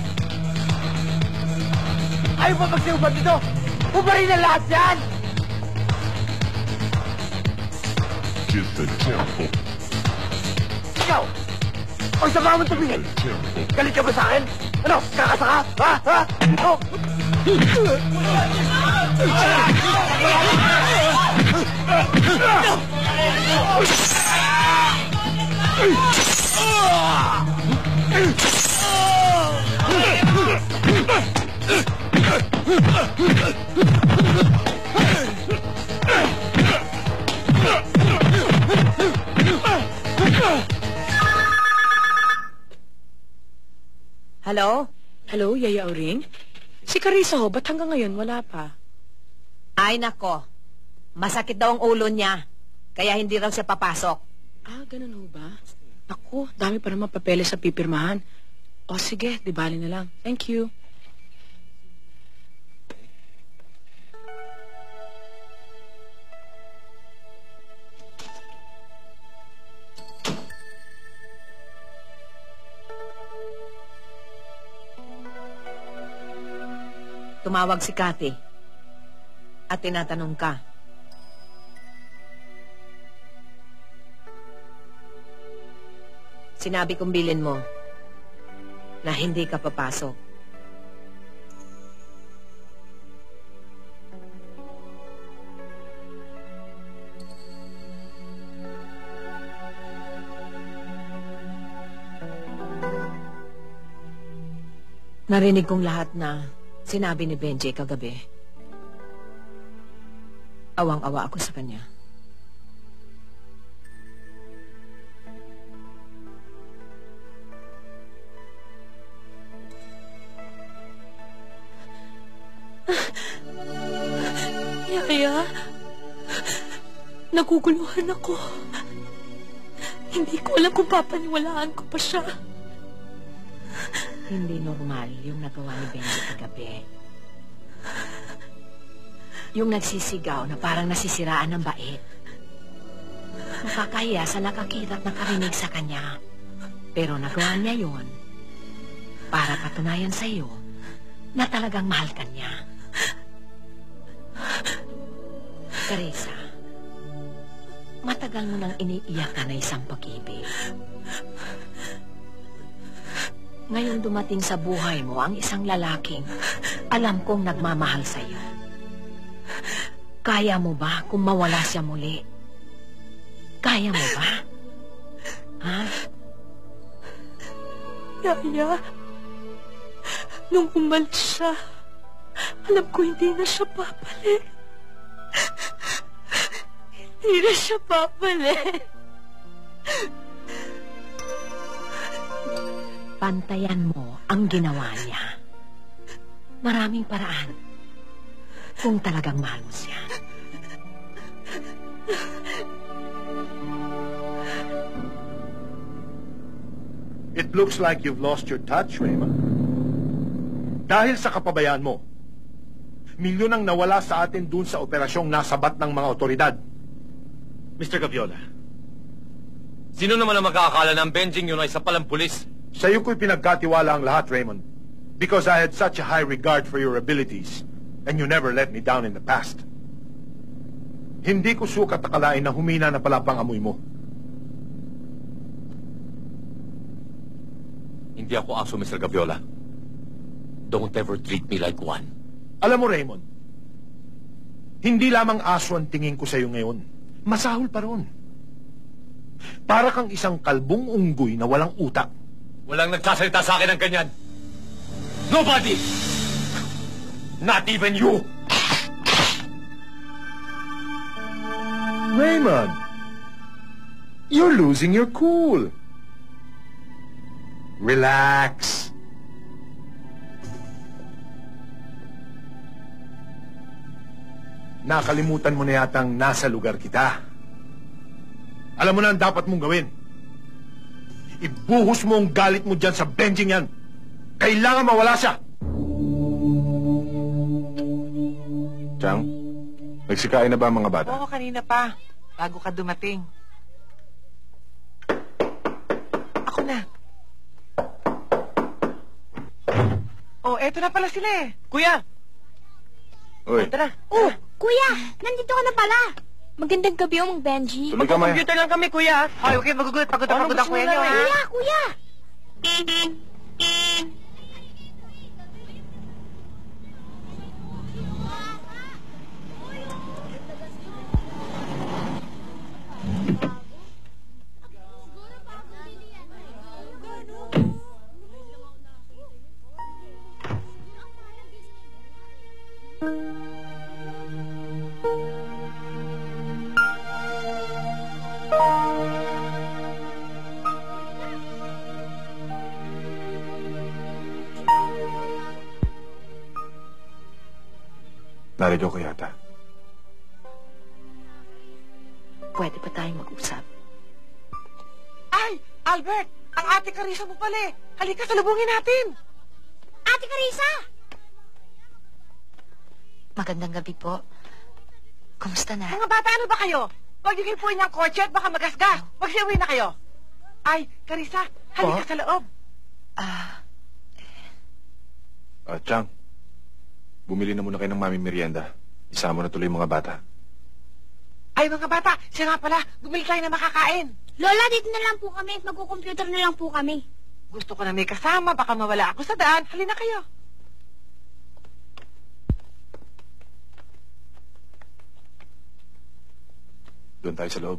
Ayaw pa magsiubad dito! Ubarin na lahat yan! Get the tempo. Ikaw! O isa ba mo tumingin? Galit ka ba sa akin? Ano? Kakasa ka? Ha? Ha? Oh! Hello? Hello, Yaya Auring? Si Carissa ho, ba't hanggang ngayon wala pa? Ay, nako. Masakit daw ang ulo niya. Kaya hindi raw siya papasok. Ah, ganun ho ba? Naku, dami pa naman papeles sa pipirmahan. O sige, di bali na lang. Thank you. Tumawag si Cathy. At tinatanong ka. Sinabi kong bilin mo na hindi ka papasok. Narinig kong lahat na sinabi ni Benji kagabi. Awang-awa ako sa kanya. Yaya, naguguluhan ako. Hindi ko alam kung papaniwalaan ko pa siya. Hindi normal yung nagawa ni Benji kagabi. Yung nagsisigaw na parang nasisiraan ng bait. Nakakahiya sa nakakita at nakarinig sa kanya. Pero nagawa niya yun para patunayan sa iyo na talagang mahal ka niya. Carissa, matagal mo nang iniiyakan na isang pag-ibig. Ngayon dumating sa buhay mo ang isang lalaking alam kong nagmamahal sa iyo. Kaya mo ba kung mawala siya muli? Kaya mo ba? Ha? Yaya, nung umalis siya, alam ko hindi na siya papalik. Hindi na siya papalik. Pantayan mo ang ginawa niya. Maraming paraan kung talagang mahal mo siya. It looks like you've lost your touch, Raymond. Dahil sa kapabayaan mo, milyon ang nawala sa atin dun sa operasyong nasabat ng mga otoridad. Mister Gaviola, sino naman ang makakakala ng Benjing yun ay isa palang pulis? Sa iyo ko'y pinagkatiwala ang lahat, Raymond, because I had such a high regard for your abilities, and you never let me down in the past. Hindi ko sukat akalain na humina na pala pang amoy mo. Hindi ako aso, Mister Gaviola. Don't ever treat me like one. Alam mo, Raymond, hindi lamang aso ang tingin ko sa iyo ngayon. Masahol pa ron. Para kang isang kalbong unggoy na walang utak. Walang nagsasalita sa akin ng ganyan. Nobody! Not even you! Raymond, you're losing your cool. Relax. Nakalimutan mo na yatang nasa lugar kita. Alam mo na ang dapat mong gawin. Ibuhos mo ang galit mo dyan sa Benjing yan. Kailangan mawala siya. Chang, Nagsikain na ba ang mga bata? Oo, kanina pa. Bago ka dumating. Ako na. Oh, eto na pala sila eh. Kuya! Uy, Tara. Oh, kuya! Nandito ka na pala. Magandang gabi, Mang Benji. tuloy ka, Maya. Computer lang kami, kuya. Ay, okay, magugulat. Pagod na pagod ang kuya niyo, ha? Kuya, kuya! Narito ko yata. Pwede ba tayong mag-usap? Ay, Albert! Ang ate Carissa mo pala eh. Halika, salubungin natin. Ate Carissa! Magandang gabi po. Kumusta na? Mga bata, ano ba kayo? Huwag niyo hipuin ng kotse at baka magasgas. Magsiuwi na kayo. Ay, Carissa, halika Oh? sa loob. Ah, Ah, Chang. Bumili na muna kayo ng mami merienda. Isama na tuloy yung mga bata. Ay, mga bata, siya nga pala. Bumili tayo na makakain. Lola, dito na lang po kami at magkukomputer na lang po kami. Gusto ko na may kasama. Baka mawala ako sa daan. Halina kayo. Doon tayo sa loob.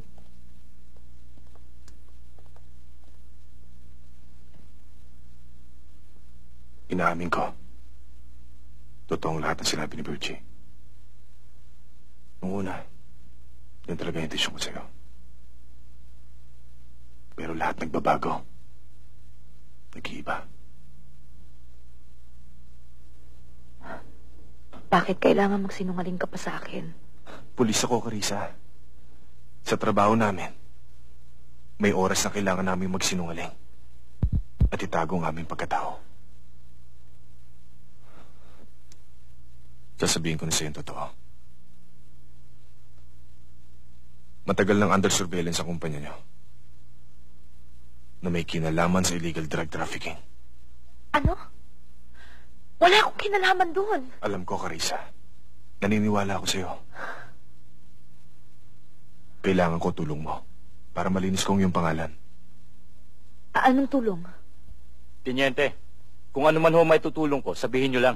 Inaamin ko. Totoong lahat ng sinabi ni Virgie. Nung una, yun talaga yung intensyon ko sa'yo. Pero lahat nagbabago. Nag-iiba. bakit kailangan magsinungaling ka pa sa akin? Pulis ako, Carissa. Sa trabaho namin, may oras na kailangan namin magsinungaling at itago ang aming pagkatao. Sasabihin ko na sa'yo yung totoo. Matagal nang under surveillance ang kumpanya niyo na may kinalaman sa illegal drug trafficking. Ano? Wala akong kinalaman doon. Alam ko, Carissa. Naniniwala ako sa'yo. Kailangan ko tulong mo para malinis kong iyong pangalan. A- anong tulong? Tiniente, kung ano man ho may tutulong ko, sabihin nyo lang.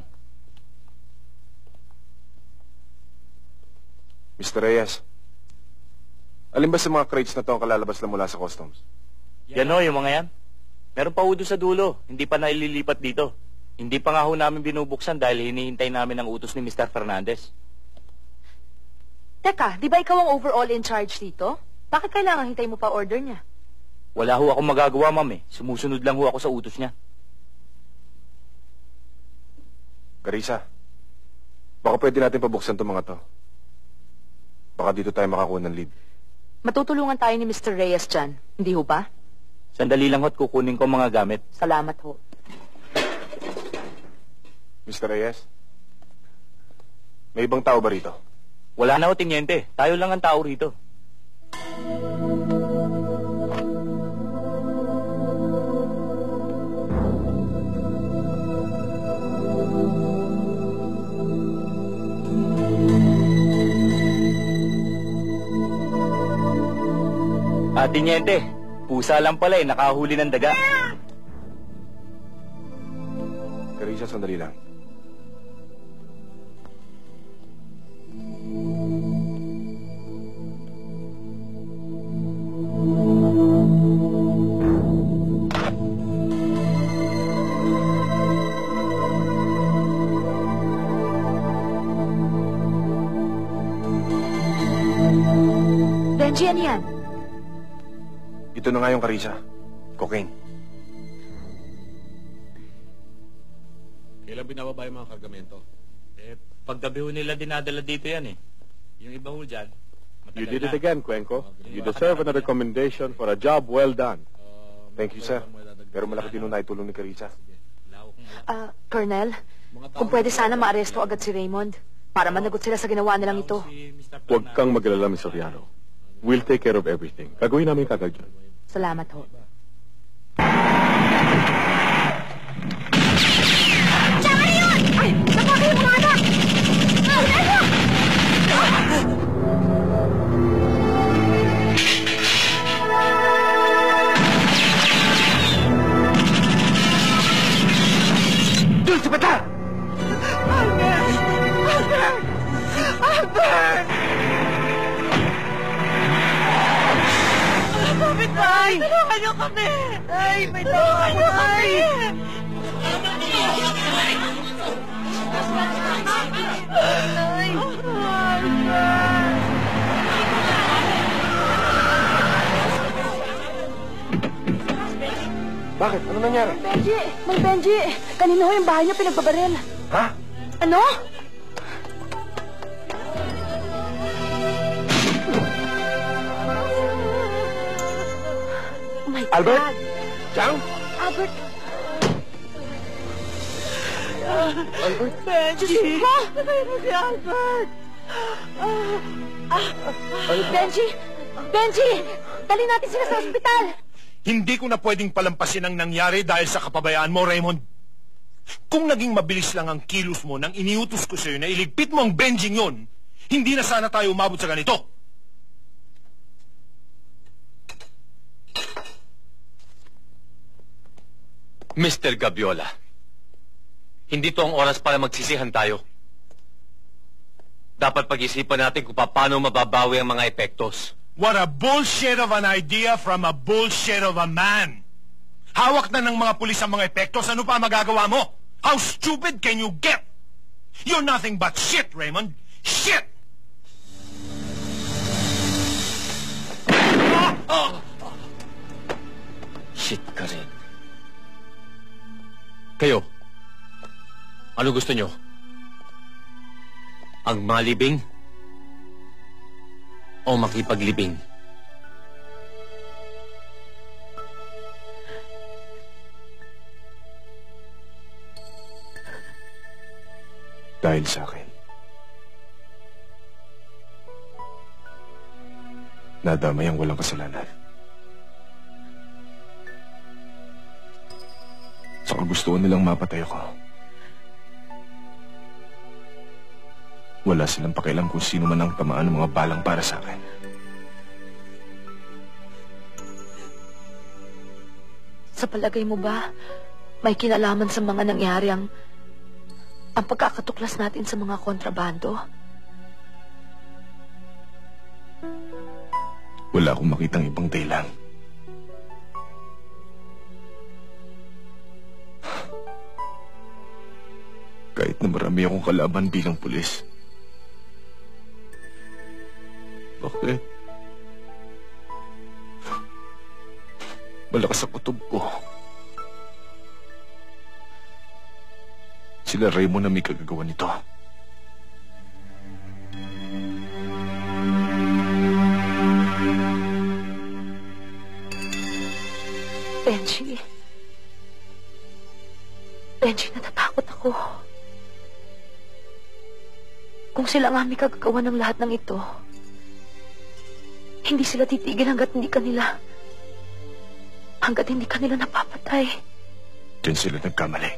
Mister Reyes, alin ba sa mga crates na to ang kalalabas na mula sa customs? Yan ho, yung mga yan. Meron pa ho doon sa dulo. Hindi pa naililipat dito. Hindi pa nga ho namin binubuksan dahil hinihintay namin ang utos ni Mister Fernandez. Teka, di ba ikaw ang overall in charge dito? Bakit kailangan hintay mo pa order niya? Wala ho akong magagawa, ma'am eh. Sumusunod lang ho ako sa utos niya. Carissa, baka pwede natin pabuksan itong mga to. Baka dito tayo makakuha ng lead. Matutulungan tayo ni Mister Reyes dyan. Hindi ho ba? Sandali lang ho't kukunin ko mga gamit. Salamat ho. Mister Reyes, may ibang tao ba rito? Wala na ho, Tiniente. Tayo lang ang tao rito. Ah, Tiniente, pusa lang pala eh, nakahuli ng daga. Carissa, sandali lang. Benji, ano yan? Ito na nga yung Carissa. Cocaine. Kailan binababa yung mga kargamento? Eh, paggabi ho nila dinadala dito yan eh. Yung iba ho dyan, matagal You did na. it again, Cuenco. You deserve another commendation for a job well done. Thank you, sir. Pero malaki din na itulong ni Carissa. Ah, Colonel, kung pwede sana maaresto agad si Raymond. para managot sila sa ginawa nilang ito. Huwag kang mag-alala, Miss Soriano. We'll take care of everything. Gagawin namin kagad yun. Salamat ho. Tsaka yun! Ay! Saka kayo mga anak! Ah! Ano? Dun sa bata! Albert! Albert! Albert! Kapitay! Tulungan niyo kami! Ay, may tulungan niyo kami! Ay, Bakit? Ano nangyari? Benji! Mang Benji! Kanina ho yung bahay niya pinagbabaril. Ha? Ano? Oh my Albert? God! Chang? Albert! Albert? Benji! Ma! Si Albert! Benji! Benji! Dali natin sila sa ospital! Hindi ko na pwedeng palampasin ang nangyari dahil sa kapabayaan mo, Raymond. Kung naging mabilis lang ang kilos mo nang iniutos ko sa'yo na iligpit mo ang Benjing yon, hindi na sana tayo umabot sa ganito. Mister Gabiola, hindi to ang oras para magsisihan tayo. Dapat pag-isipan natin kung paano mababawi ang mga epektos. What a bullshit of an idea from a bullshit of a man. Hawak na ng mga pulis ang mga epektos. Ano pa magagawa mo? How stupid can you get? You're nothing but shit, Raymond. Shit! Oh! Shit ka rin. Kayo, ano gusto nyo? Ang malibing? O makipaglibing? Dahil sa akin. Nadamay ang walang kasalanan. Saka gusto nilang mapatay ako. Wala silang pakialam kung sino man ang tamaan ng mga balang para sa akin. Sa palagay mo ba, may kinalaman sa mga nangyari ang, ang pagkakatuklas natin sa mga kontrabando? Wala akong makitang ibang dahilan. Kahit na marami akong kalaban bilang pulis. Bakit? Malakas ang kutob ko. Sila Raymond na may kagagawa nito. Benji. Benji, natatakot ako. Kung sila nga may kagagawa ng lahat ng ito, hindi sila titigil hanggat hindi kanila, hanggat hindi kanila napapatay. Diyan sila nagkamali.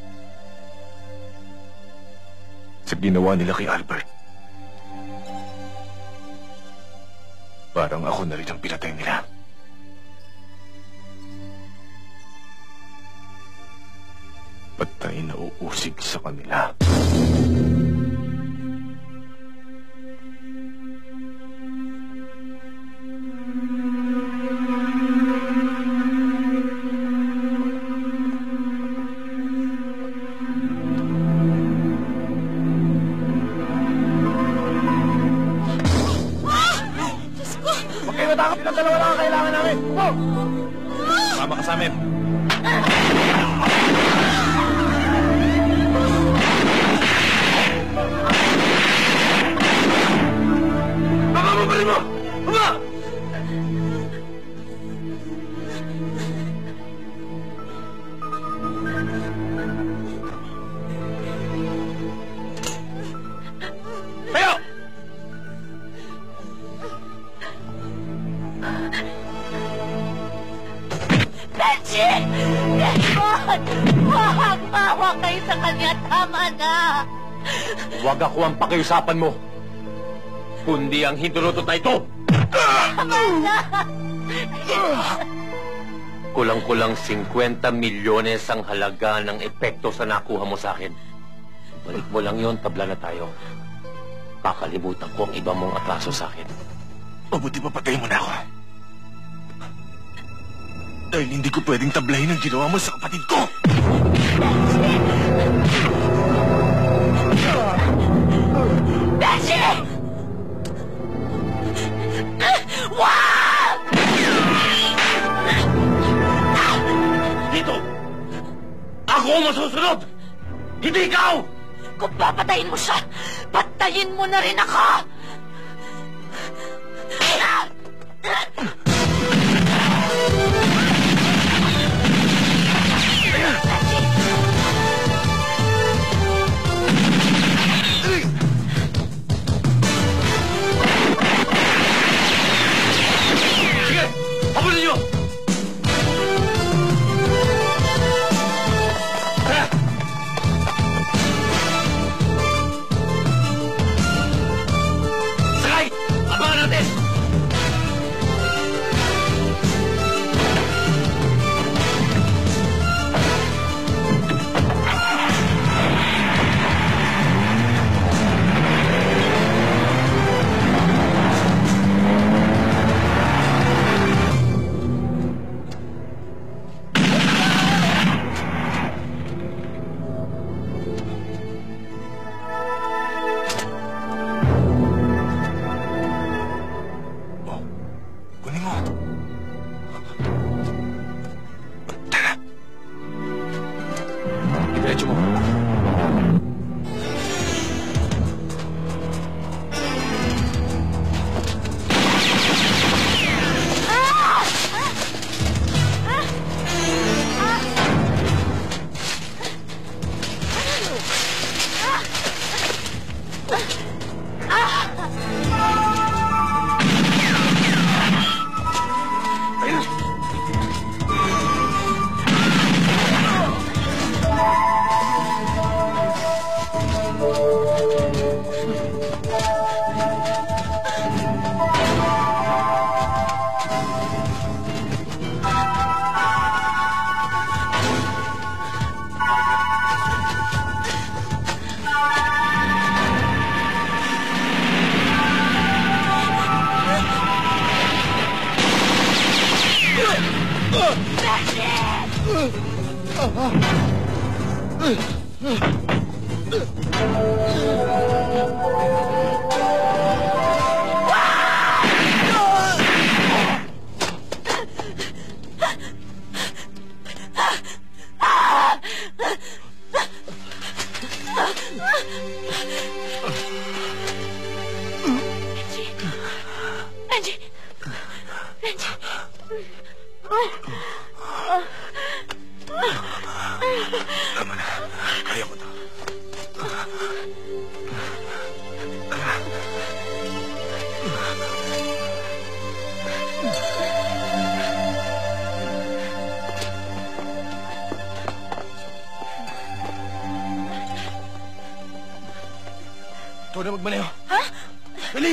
Sa ginawa nila kay Albert. Parang ako na rin ang pinatay nila. Patay na uusig sa kanila. Mama ka sa amin. Baka mo bali mo! Uma! gumawa kayo sa kanya. Tama na. Huwag ako ang pakiusapan mo. Kundi ang hintunutot na ito. Tama na. Kulang-kulang fifty milyones ang halaga ng epekto sa nakuha mo sa akin. Balik mo lang yon, tabla na tayo. Kakalimutan ko ang iba mong atraso sa akin. Mabuti pa patayin mo na ako. Dahil hindi ko pwedeng tablahin ang ginawa mo sa kapatid ko. Benji! Wag! Dito! Ako ang masusunod! Hindi ikaw! Kung papatayin mo siya, patayin mo na rin ako! Sige! Habulin niyo! Sakay! Abangan natin! Kunin mo. Diretso mo. Benji! Benji! Tama na. Kaya ko to. Ikaw na magmaneho. Ha? Dali!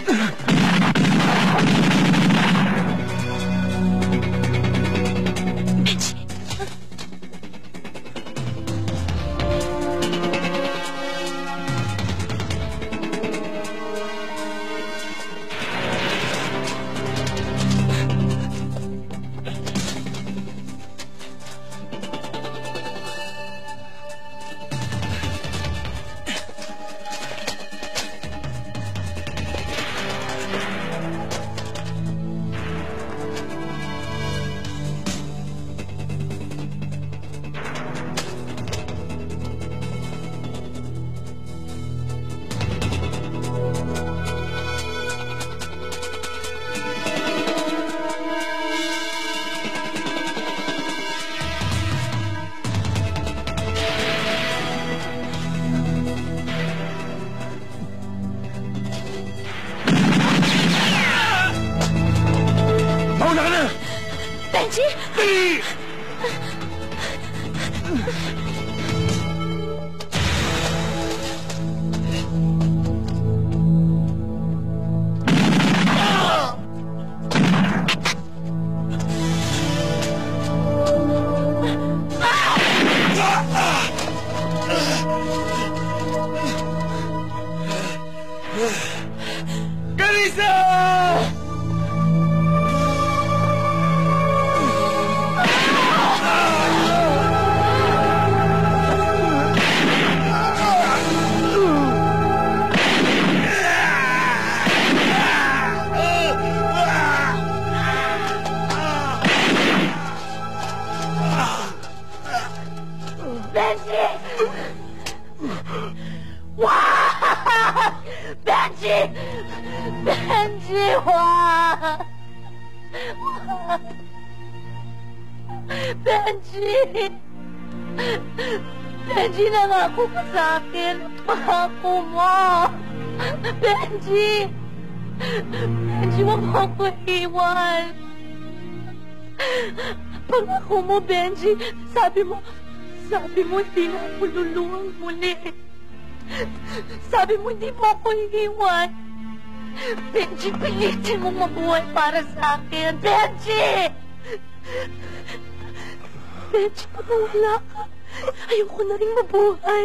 Mauna ka na! Benji! Dali! Carissa! Benji! Wah! Benji! Benji! Wah! Benji! Benji, nangako ka sa akin. Pangako mo! Benji! Benji, wag mo ako iwan. Pangako mo, Benji. Sabi mo, sabi mo, hindi na ako luluwang muli. Sabi mo, hindi mo ako iiwan. Benji, pilitin mo mabuhay para sa akin. Benji! Benji, pag nawala ka, ayoko na rin mabuhay.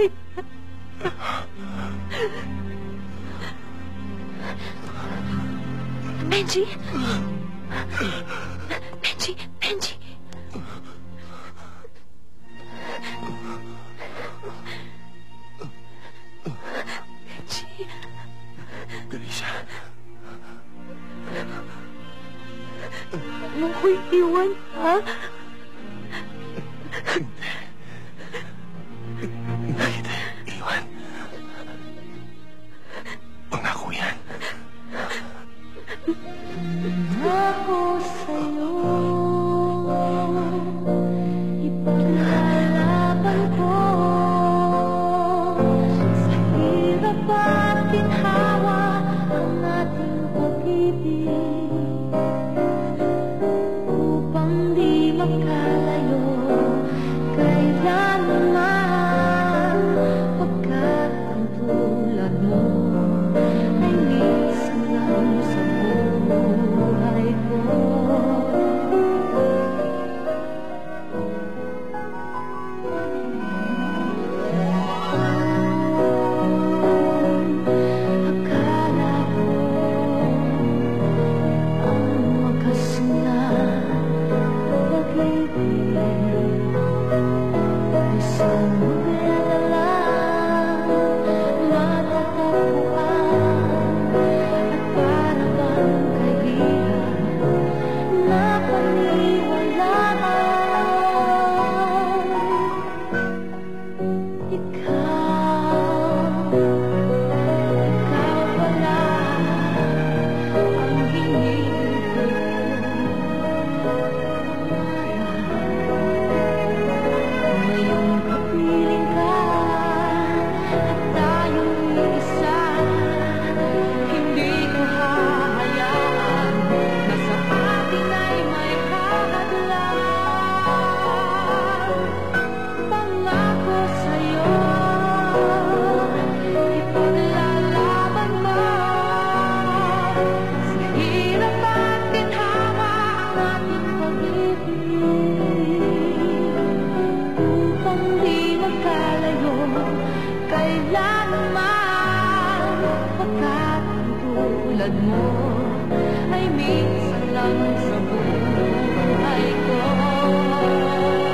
Benji? Benji, Benji. Benji. Carissa. Ano ko iiwan, ha? Hindi. Hindi kita iwan. Pangako yan. Ako sa'yo, ipaglalaban ko sa hirap at ginhawa ang ating pag-ibig upang di tulad mo ay minsan lang sa buhay ko.